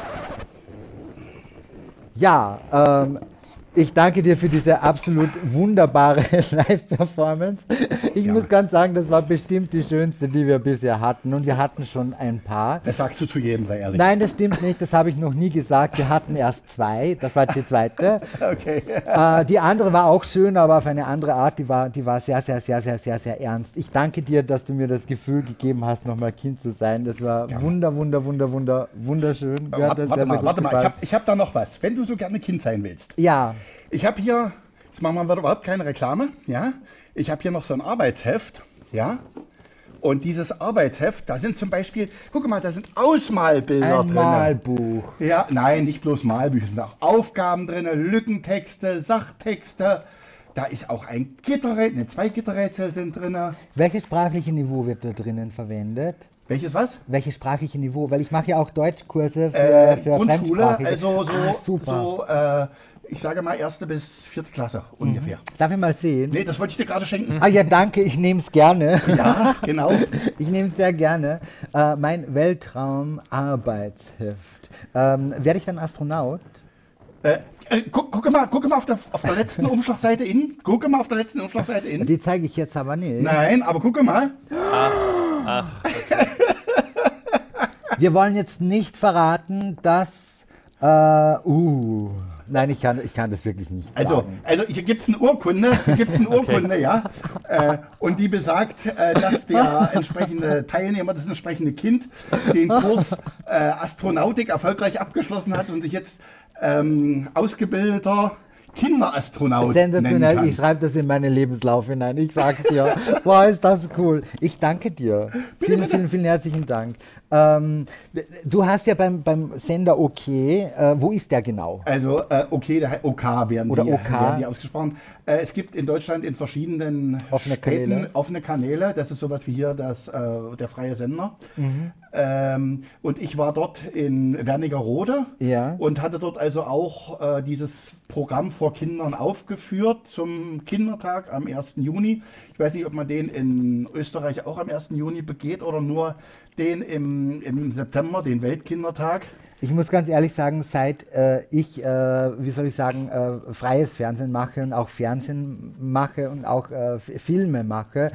Ja, ich danke dir für diese absolut wunderbare Live-Performance. Ich muss ganz sagen, das war bestimmt die schönste, die wir bisher hatten. Und wir hatten schon ein paar. Das sagst du zu jedem, sei ehrlich. Nein, das stimmt nicht. Das habe ich noch nie gesagt. Wir hatten erst zwei. Das war die zweite. Okay. Die andere war auch schön, aber auf eine andere Art. Die war sehr, sehr, sehr, sehr, sehr, sehr ernst. Ich danke dir, dass du mir das Gefühl gegeben hast, nochmal Kind zu sein. Das war wunderschön. Mir hat das sehr, sehr gut Warte mal, gefallen. ich hab da noch was. Wenn du so gerne Kind sein willst. Ja. Ich habe hier, jetzt machen wir überhaupt keine Reklame, ja. Ich habe hier noch so ein Arbeitsheft, ja. Und dieses Arbeitsheft, da sind zum Beispiel, guck mal, da sind Ausmalbilder Ein drin. Malbuch. Ja, nein, nicht bloß Malbücher, es sind auch Aufgaben drin, Lückentexte, Sachtexte. Da ist auch ein Gitterrätsel, zwei Gitterrätsel sind drin. Welches sprachliche Niveau wird da drinnen verwendet? Welches was? Welches sprachliche Niveau? Weil ich mache ja auch Deutschkurse für Grundschule, Fremdsprachige. also super. Ich sage mal 1. bis 4. Klasse ungefähr. Darf ich mal sehen? Nee, das wollte ich dir gerade schenken. Ah ja, danke, ich nehme es gerne. Ja, genau. Ich nehme es sehr gerne. Mein Weltraumarbeitsheft. Werde ich dann Astronaut? Gucke mal auf der letzten Umschlagseite innen. Gucke mal auf der letzten Umschlagseite innen. Die zeige ich jetzt aber nicht. Nein, aber gucke mal. Wir wollen jetzt nicht verraten, dass... Nein, ich kann das wirklich nicht sagen. Also hier gibt es eine Urkunde, ja. Und die besagt, dass der entsprechende Teilnehmer, das entsprechende Kind, den Kurs Astronautik erfolgreich abgeschlossen hat und sich jetzt ausgebildeter Kinderastronaut nennen Sensationell, kann. ich schreibe das in meinen Lebenslauf hinein, ich sag's dir. Wow, ist das cool. Ich danke dir. Vielen herzlichen Dank. Du hast ja beim Sender OK, wo ist der genau? Also OK werden Oder die, OK. werden die ausgesprochen. Es gibt in Deutschland in verschiedenen Offene Städten Kanäle. offene Kanäle. Das ist sowas wie hier der freie Sender. Und ich war dort in Wernigerode Ja. und hatte dort also auch dieses Programm vor Kindern aufgeführt zum Kindertag am 1. Juni. Ich weiß nicht, ob man den in Österreich auch am 1. Juni begeht oder nur den im September, den Weltkindertag. Ich muss ganz ehrlich sagen, seit ich, wie soll ich sagen, freies Fernsehen mache und auch Fernsehen mache und auch Filme mache,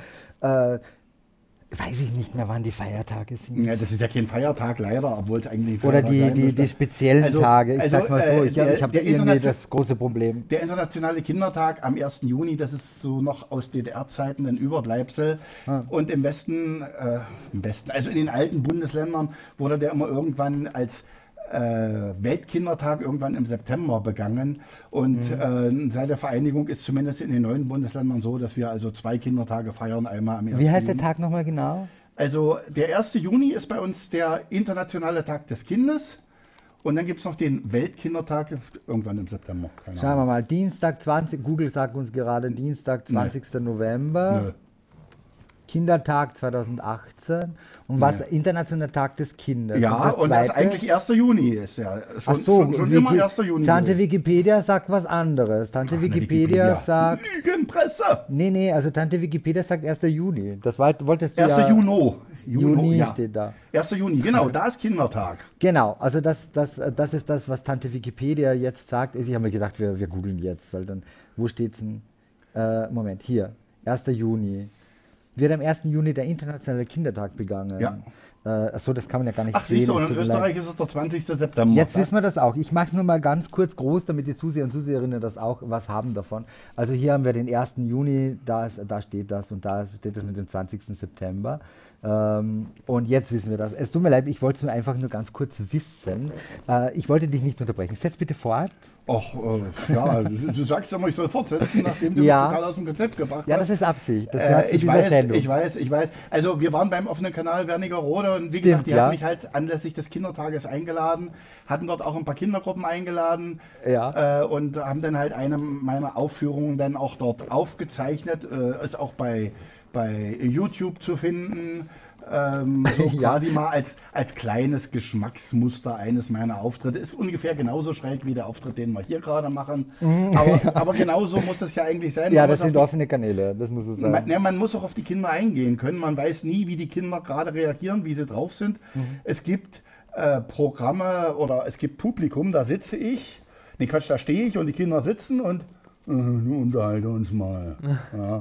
weiß ich nicht mehr, wann die Feiertage sind. Ja, das ist ja kein Feiertag leider, obwohl es eigentlich ein Oder Feiertag sein die müsste. speziellen Tage, ich sag's mal so, ich hab da irgendwie Internet- das große Problem. Der internationale Kindertag am 1. Juni, das ist so noch aus DDR-Zeiten ein Überbleibsel. Und im Westen, also in den alten Bundesländern, wurde der immer irgendwann als Weltkindertag irgendwann im September begangen. Und seit der Vereinigung ist zumindest in den neuen Bundesländern so, dass wir also 2 Kindertage feiern, einmal am 1. Wie heißt der Juni. Tag nochmal genau? Also der 1. Juni ist bei uns der internationale Tag des Kindes. Und dann gibt es noch den Weltkindertag irgendwann im September. Keine Schauen wir Ahnung. mal, Dienstag 20, Google sagt uns gerade Dienstag 20. November. Nö. Kindertag 2018 und was Internationaler Tag des Kindes. Ja, und das ist eigentlich 1. Juni ist ja Ach so, schon immer 1. Juni. Tante gewesen. Wikipedia sagt was anderes. Tante Wikipedia sagt... Lügenpresse! Nee, also Tante Wikipedia sagt 1. Juni. Das wolltest du 1. ja... Juni ja. steht da. 1. Juni, genau, da ist Kindertag. Genau, also das ist das, was Tante Wikipedia jetzt sagt. Ich habe mir gedacht, wir googeln jetzt, weil dann, wo steht's denn? Moment, hier, 1. Juni. Wird am 1. Juni der Internationale Kindertag begangen. Ja. Achso, das kann man ja gar nicht Ach, sehen. siehst du, es und in tut mir leid. Österreich ist es der 20. September. Jetzt wissen wir das auch. Ich mache es nur mal ganz kurz groß, damit die Zuseher und Zuseherinnen das auch was haben davon. Also hier haben wir den 1. Juni, da steht das und da steht das mit dem 20. September. Und jetzt wissen wir das. Es tut mir leid, ich wollte es nur einfach nur ganz kurz wissen. Ich wollte dich nicht unterbrechen. Setz bitte fort. Ach, ja, du sagst ja mal, ich soll fortsetzen, nachdem du Ja. mich total aus dem Konzept gebracht Ja, hast. das ist Absicht. Das gehört zu ich dieser weiß, Sendung. ich weiß. Also wir waren beim offenen Kanal Wernigerode und wie Stimmt, gesagt, die ja. hatten mich halt anlässlich des Kindertages eingeladen, hatten dort auch ein paar Kindergruppen eingeladen Ja. und haben dann halt eine meiner Aufführungen dann auch dort aufgezeichnet, ist auch bei YouTube zu finden. So Ja. quasi mal als kleines Geschmacksmuster eines meiner Auftritte. Ist ungefähr genauso schräg wie der Auftritt, den wir hier gerade machen. Aber genauso muss es ja eigentlich sein. Ja, Man das muss sind auf offene Kanäle, das muss es die, sein. man muss auch auf die Kinder eingehen können. Man weiß nie, wie die Kinder gerade reagieren, wie sie drauf sind. Es gibt Programme oder es gibt Publikum, da sitze ich. Nee, Quatsch, da stehe ich und die Kinder sitzen und unterhalte uns mal. Ja.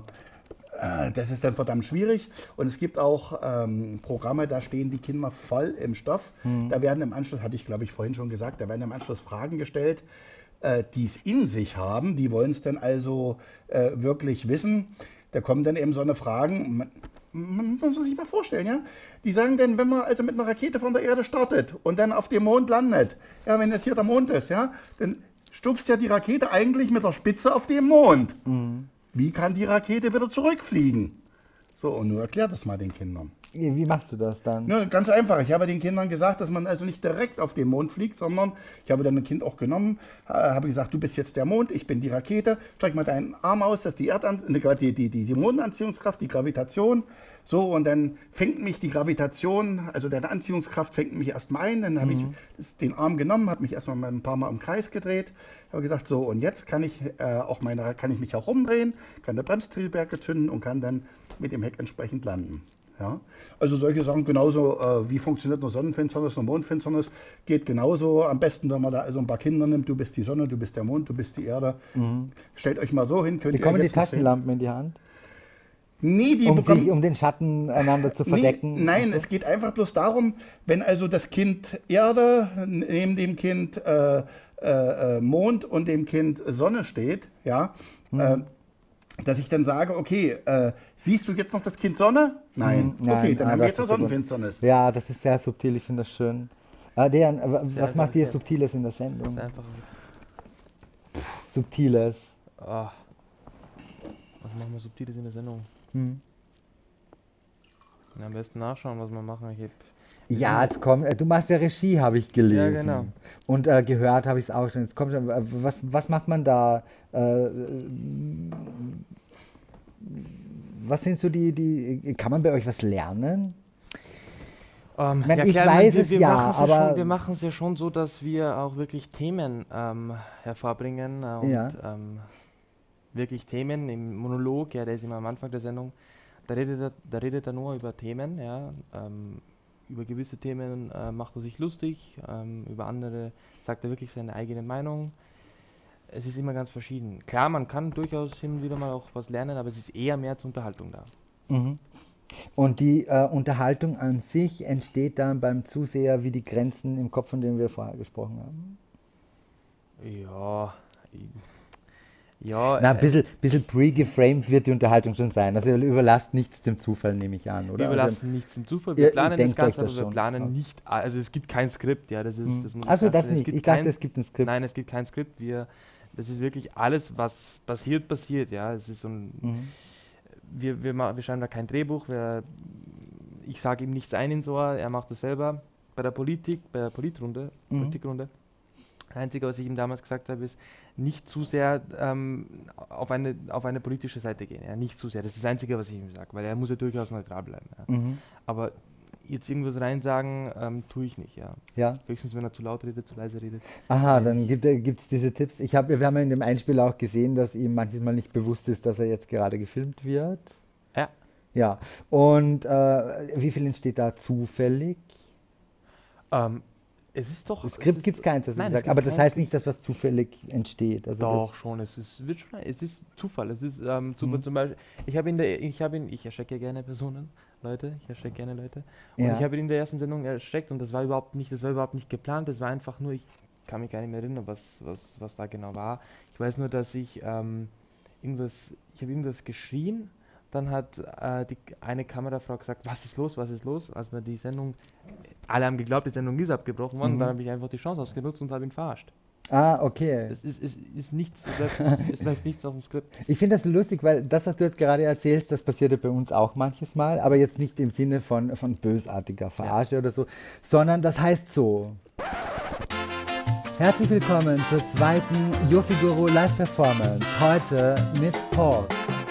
Das ist dann verdammt schwierig. Und es gibt auch Programme, da stehen die Kinder voll im Stoff. Da werden im Anschluss, hatte ich glaube ich vorhin schon gesagt, da werden im Anschluss Fragen gestellt, die es in sich haben. Die wollen es dann also wirklich wissen. Da kommen dann eben so eine Fragen, man muss sich mal vorstellen, ja. Die sagen dann, wenn man also mit einer Rakete von der Erde startet und dann auf dem Mond landet, ja, wenn jetzt hier der Mond ist, ja, dann stupst ja die Rakete eigentlich mit der Spitze auf dem Mond. Wie kann die Rakete wieder zurückfliegen? So, und nur erklär das mal den Kindern. Wie machst du das dann? Ja, ganz einfach. Ich habe den Kindern gesagt, dass man also nicht direkt auf den Mond fliegt, sondern ich habe dann ein Kind auch genommen, habe gesagt, du bist jetzt der Mond, ich bin die Rakete, streck mal deinen Arm aus, das ist die Mondanziehungskraft, die Gravitation. So, und dann fängt mich die Gravitation, also deine Anziehungskraft fängt mich erstmal ein, dann habe ich den Arm genommen, habe mich erstmal ein paar Mal im Kreis gedreht, habe gesagt, so, und jetzt kann ich mich herumdrehen, kann der Bremstriebwerke zünden und kann dann mit dem Heck entsprechend landen. Ja, also solche Sachen genauso, wie funktioniert eine Sonnenfinsternis, eine Mondfinsternis, geht genauso. Am besten, wenn man da also ein paar Kinder nimmt, du bist die Sonne, du bist der Mond, du bist die Erde. Stellt euch mal so hin, könnt Bekommen ihr die jetzt nicht sehen. Taschenlampen in die Hand? Nee, die Um bekommen... um den Schatten einander zu verdecken? Nee, nein, es geht einfach bloß darum, wenn also das Kind Erde neben dem Kind Mond und dem Kind Sonne steht, ja, dass ich dann sage, okay, siehst du jetzt noch das Kind Sonne? Nein. Okay, dann haben wir jetzt eine Sonnenfinsternis. Ja, das ist sehr subtil, ich finde das schön. Dejan, was ist macht ihr okay. Subtiles in der Sendung? Einfach. Subtiles. Ah. Was machen wir Subtiles in der Sendung? Ja, am besten nachschauen, was wir machen. Ja, jetzt komm, du machst ja Regie, habe ich gelesen. Ja, genau. Und gehört habe ich es auch schon. Jetzt kommt schon, was macht man da? Was sind so kann man bei euch was lernen? Wenn ich klar, weiß wir, es wir ja, machen's aber wir machen es ja schon so, dass wir auch wirklich Themen hervorbringen und Ja. wirklich Themen im Monolog, ja, der ist immer am Anfang der Sendung, da redet er nur über Themen, ja, über gewisse Themen macht er sich lustig, über andere sagt er wirklich seine eigene Meinung. Es ist immer ganz verschieden. Klar, man kann durchaus hin und wieder mal auch was lernen, aber es ist eher mehr zur Unterhaltung da. Mhm. Und die Unterhaltung an sich entsteht dann beim Zuseher wie die Grenzen im Kopf, von denen wir vorher gesprochen haben. Ja, ja, Na, ein bisschen pre-geframed wird die Unterhaltung schon sein. Also ihr überlasst nichts dem Zufall, nehme ich an, oder? wir Also, überlassen nichts zum Zufall. ihr Wir planen das denkt euch Ganze, das aber wir schon planen aus. nicht, also es gibt kein Skript, ja, das ist, das muss ich Achso, das klarstellen. nicht. gibt Ich dachte, kein- es gibt ein Skript. Nein, es gibt kein Skript. Das ist wirklich alles, was passiert, ja. Es ist so ein, Mhm. wir schreiben da kein Drehbuch. Ich sage ihm nichts ein ins Ohr, er macht das selber. Bei der Politikrunde. Das Einzige, was ich ihm damals gesagt habe, ist, nicht zu sehr auf eine politische Seite gehen. Ja, nicht zu sehr. Das ist das Einzige, was ich ihm sage, weil er muss ja durchaus neutral bleiben. Ja. Mhm. Aber jetzt irgendwas reinsagen, tue ich nicht. Ja. Ja. Höchstens, wenn er zu laut redet, zu leise redet. Aha, dann gibt es diese Tipps. Wir haben ja in dem Einspiel auch gesehen, dass ihm manchmal nicht bewusst ist, dass er jetzt gerade gefilmt wird. Ja. Ja. Und wie viel entsteht da zufällig? Es ist doch. Das Skript gibt es keins, hast du Nein, es gesagt. gibt Aber das kein heißt Skript. nicht, dass was zufällig entsteht. Also Doch, schon. Es ist Zufall. Es ist Mhm. zum Beispiel, ich erschrecke ja gerne Personen, Leute. Und Ja. ich habe ihn in der ersten Sendung erschreckt und das war überhaupt nicht geplant. Das war einfach nur, ich kann mich gar nicht mehr erinnern, was da genau war. Ich weiß nur, dass ich habe irgendwas geschrien. Dann hat eine Kamerafrau gesagt, was ist los? Als wir die Sendung, alle haben geglaubt, die Sendung ist abgebrochen worden, dann habe ich einfach die Chance ausgenutzt und habe ihn verarscht. Ah, okay. Es ist nichts, es läuft nichts auf dem Skript. Ich finde das so lustig, weil das, was du jetzt gerade erzählst, das passiert ja bei uns auch manches Mal, aber jetzt nicht im Sinne von bösartiger Verarsche oder so, sondern das heißt so. Herzlich willkommen zur zweiten Yo-Figuro Live-Performance, heute mit Pork.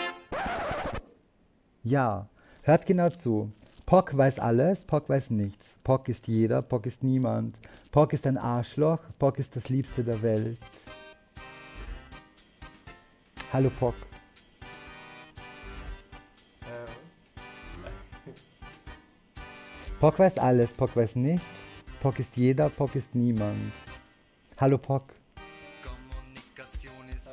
Ja, hört genau zu. Pork weiß alles, Pork weiß nichts. Pork ist jeder, Pork ist niemand. Pork ist ein Arschloch, Pork ist das Liebste der Welt. Hallo Pork. Pork weiß alles, Pork weiß nichts. Pork ist jeder, Pork ist niemand. Hallo Pork. Kommunikation ist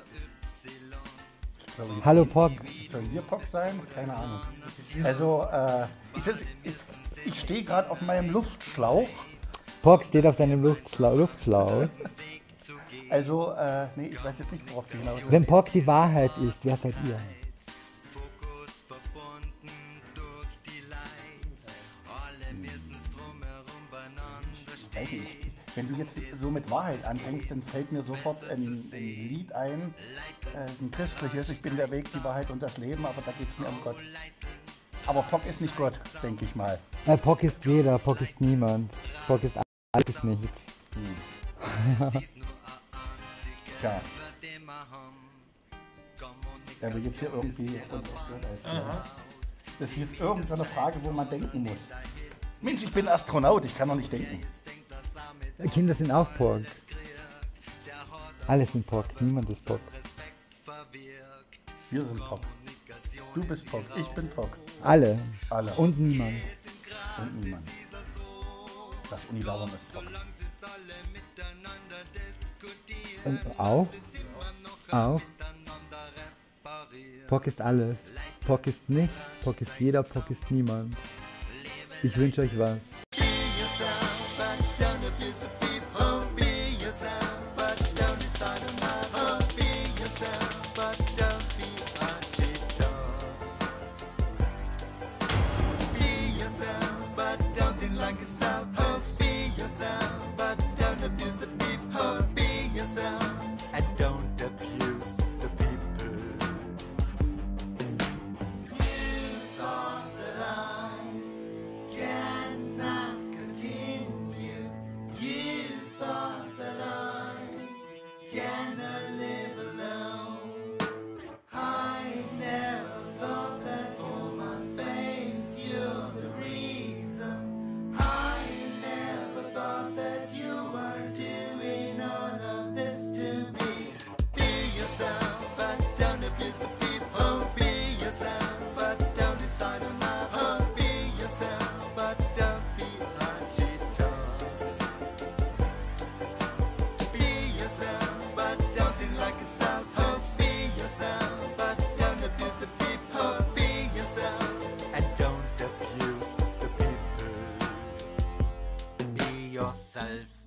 ihre Y. Hallo Pork. Soll hier Pop sein? Keine Ahnung. Also, ich stehe gerade auf meinem Luftschlauch. Pork steht auf seinem Luftschlauch. Also, nee, ich weiß jetzt nicht, worauf du hinaus willst. Wenn Pork die Wahrheit ist, wer seid ihr? Fokus verbunden durch die Lights. Alle müssen drumherum beieinander stehen. Weiß nicht. Wenn du jetzt so mit Wahrheit anfängst, dann fällt mir sofort ein Lied ein, ein christliches, ich bin der Weg, die Wahrheit und das Leben, aber da geht es mir um Gott. Aber Pock ist nicht Gott, denke ich mal. Pork ist jeder, Pork ist niemand. Pork ist alles, ist nichts. Tja. Da wir jetzt hier irgendwie... Das ist jetzt irgendeine Frage, wo man denken muss. Mensch, ich bin Astronaut, ich kann doch nicht denken. Kinder sind auch Pork. Alle sind Pork, niemand ist Pork. Wir sind Pock. Du bist Pock, ich bin Pock. Alle. Alle. Und niemand. Und niemand. Das Universum ist Pock. Und auch. Pork ist alles. Pork ist nichts. Pork ist jeder. Pork ist niemand. Ich wünsche euch was. Cannot als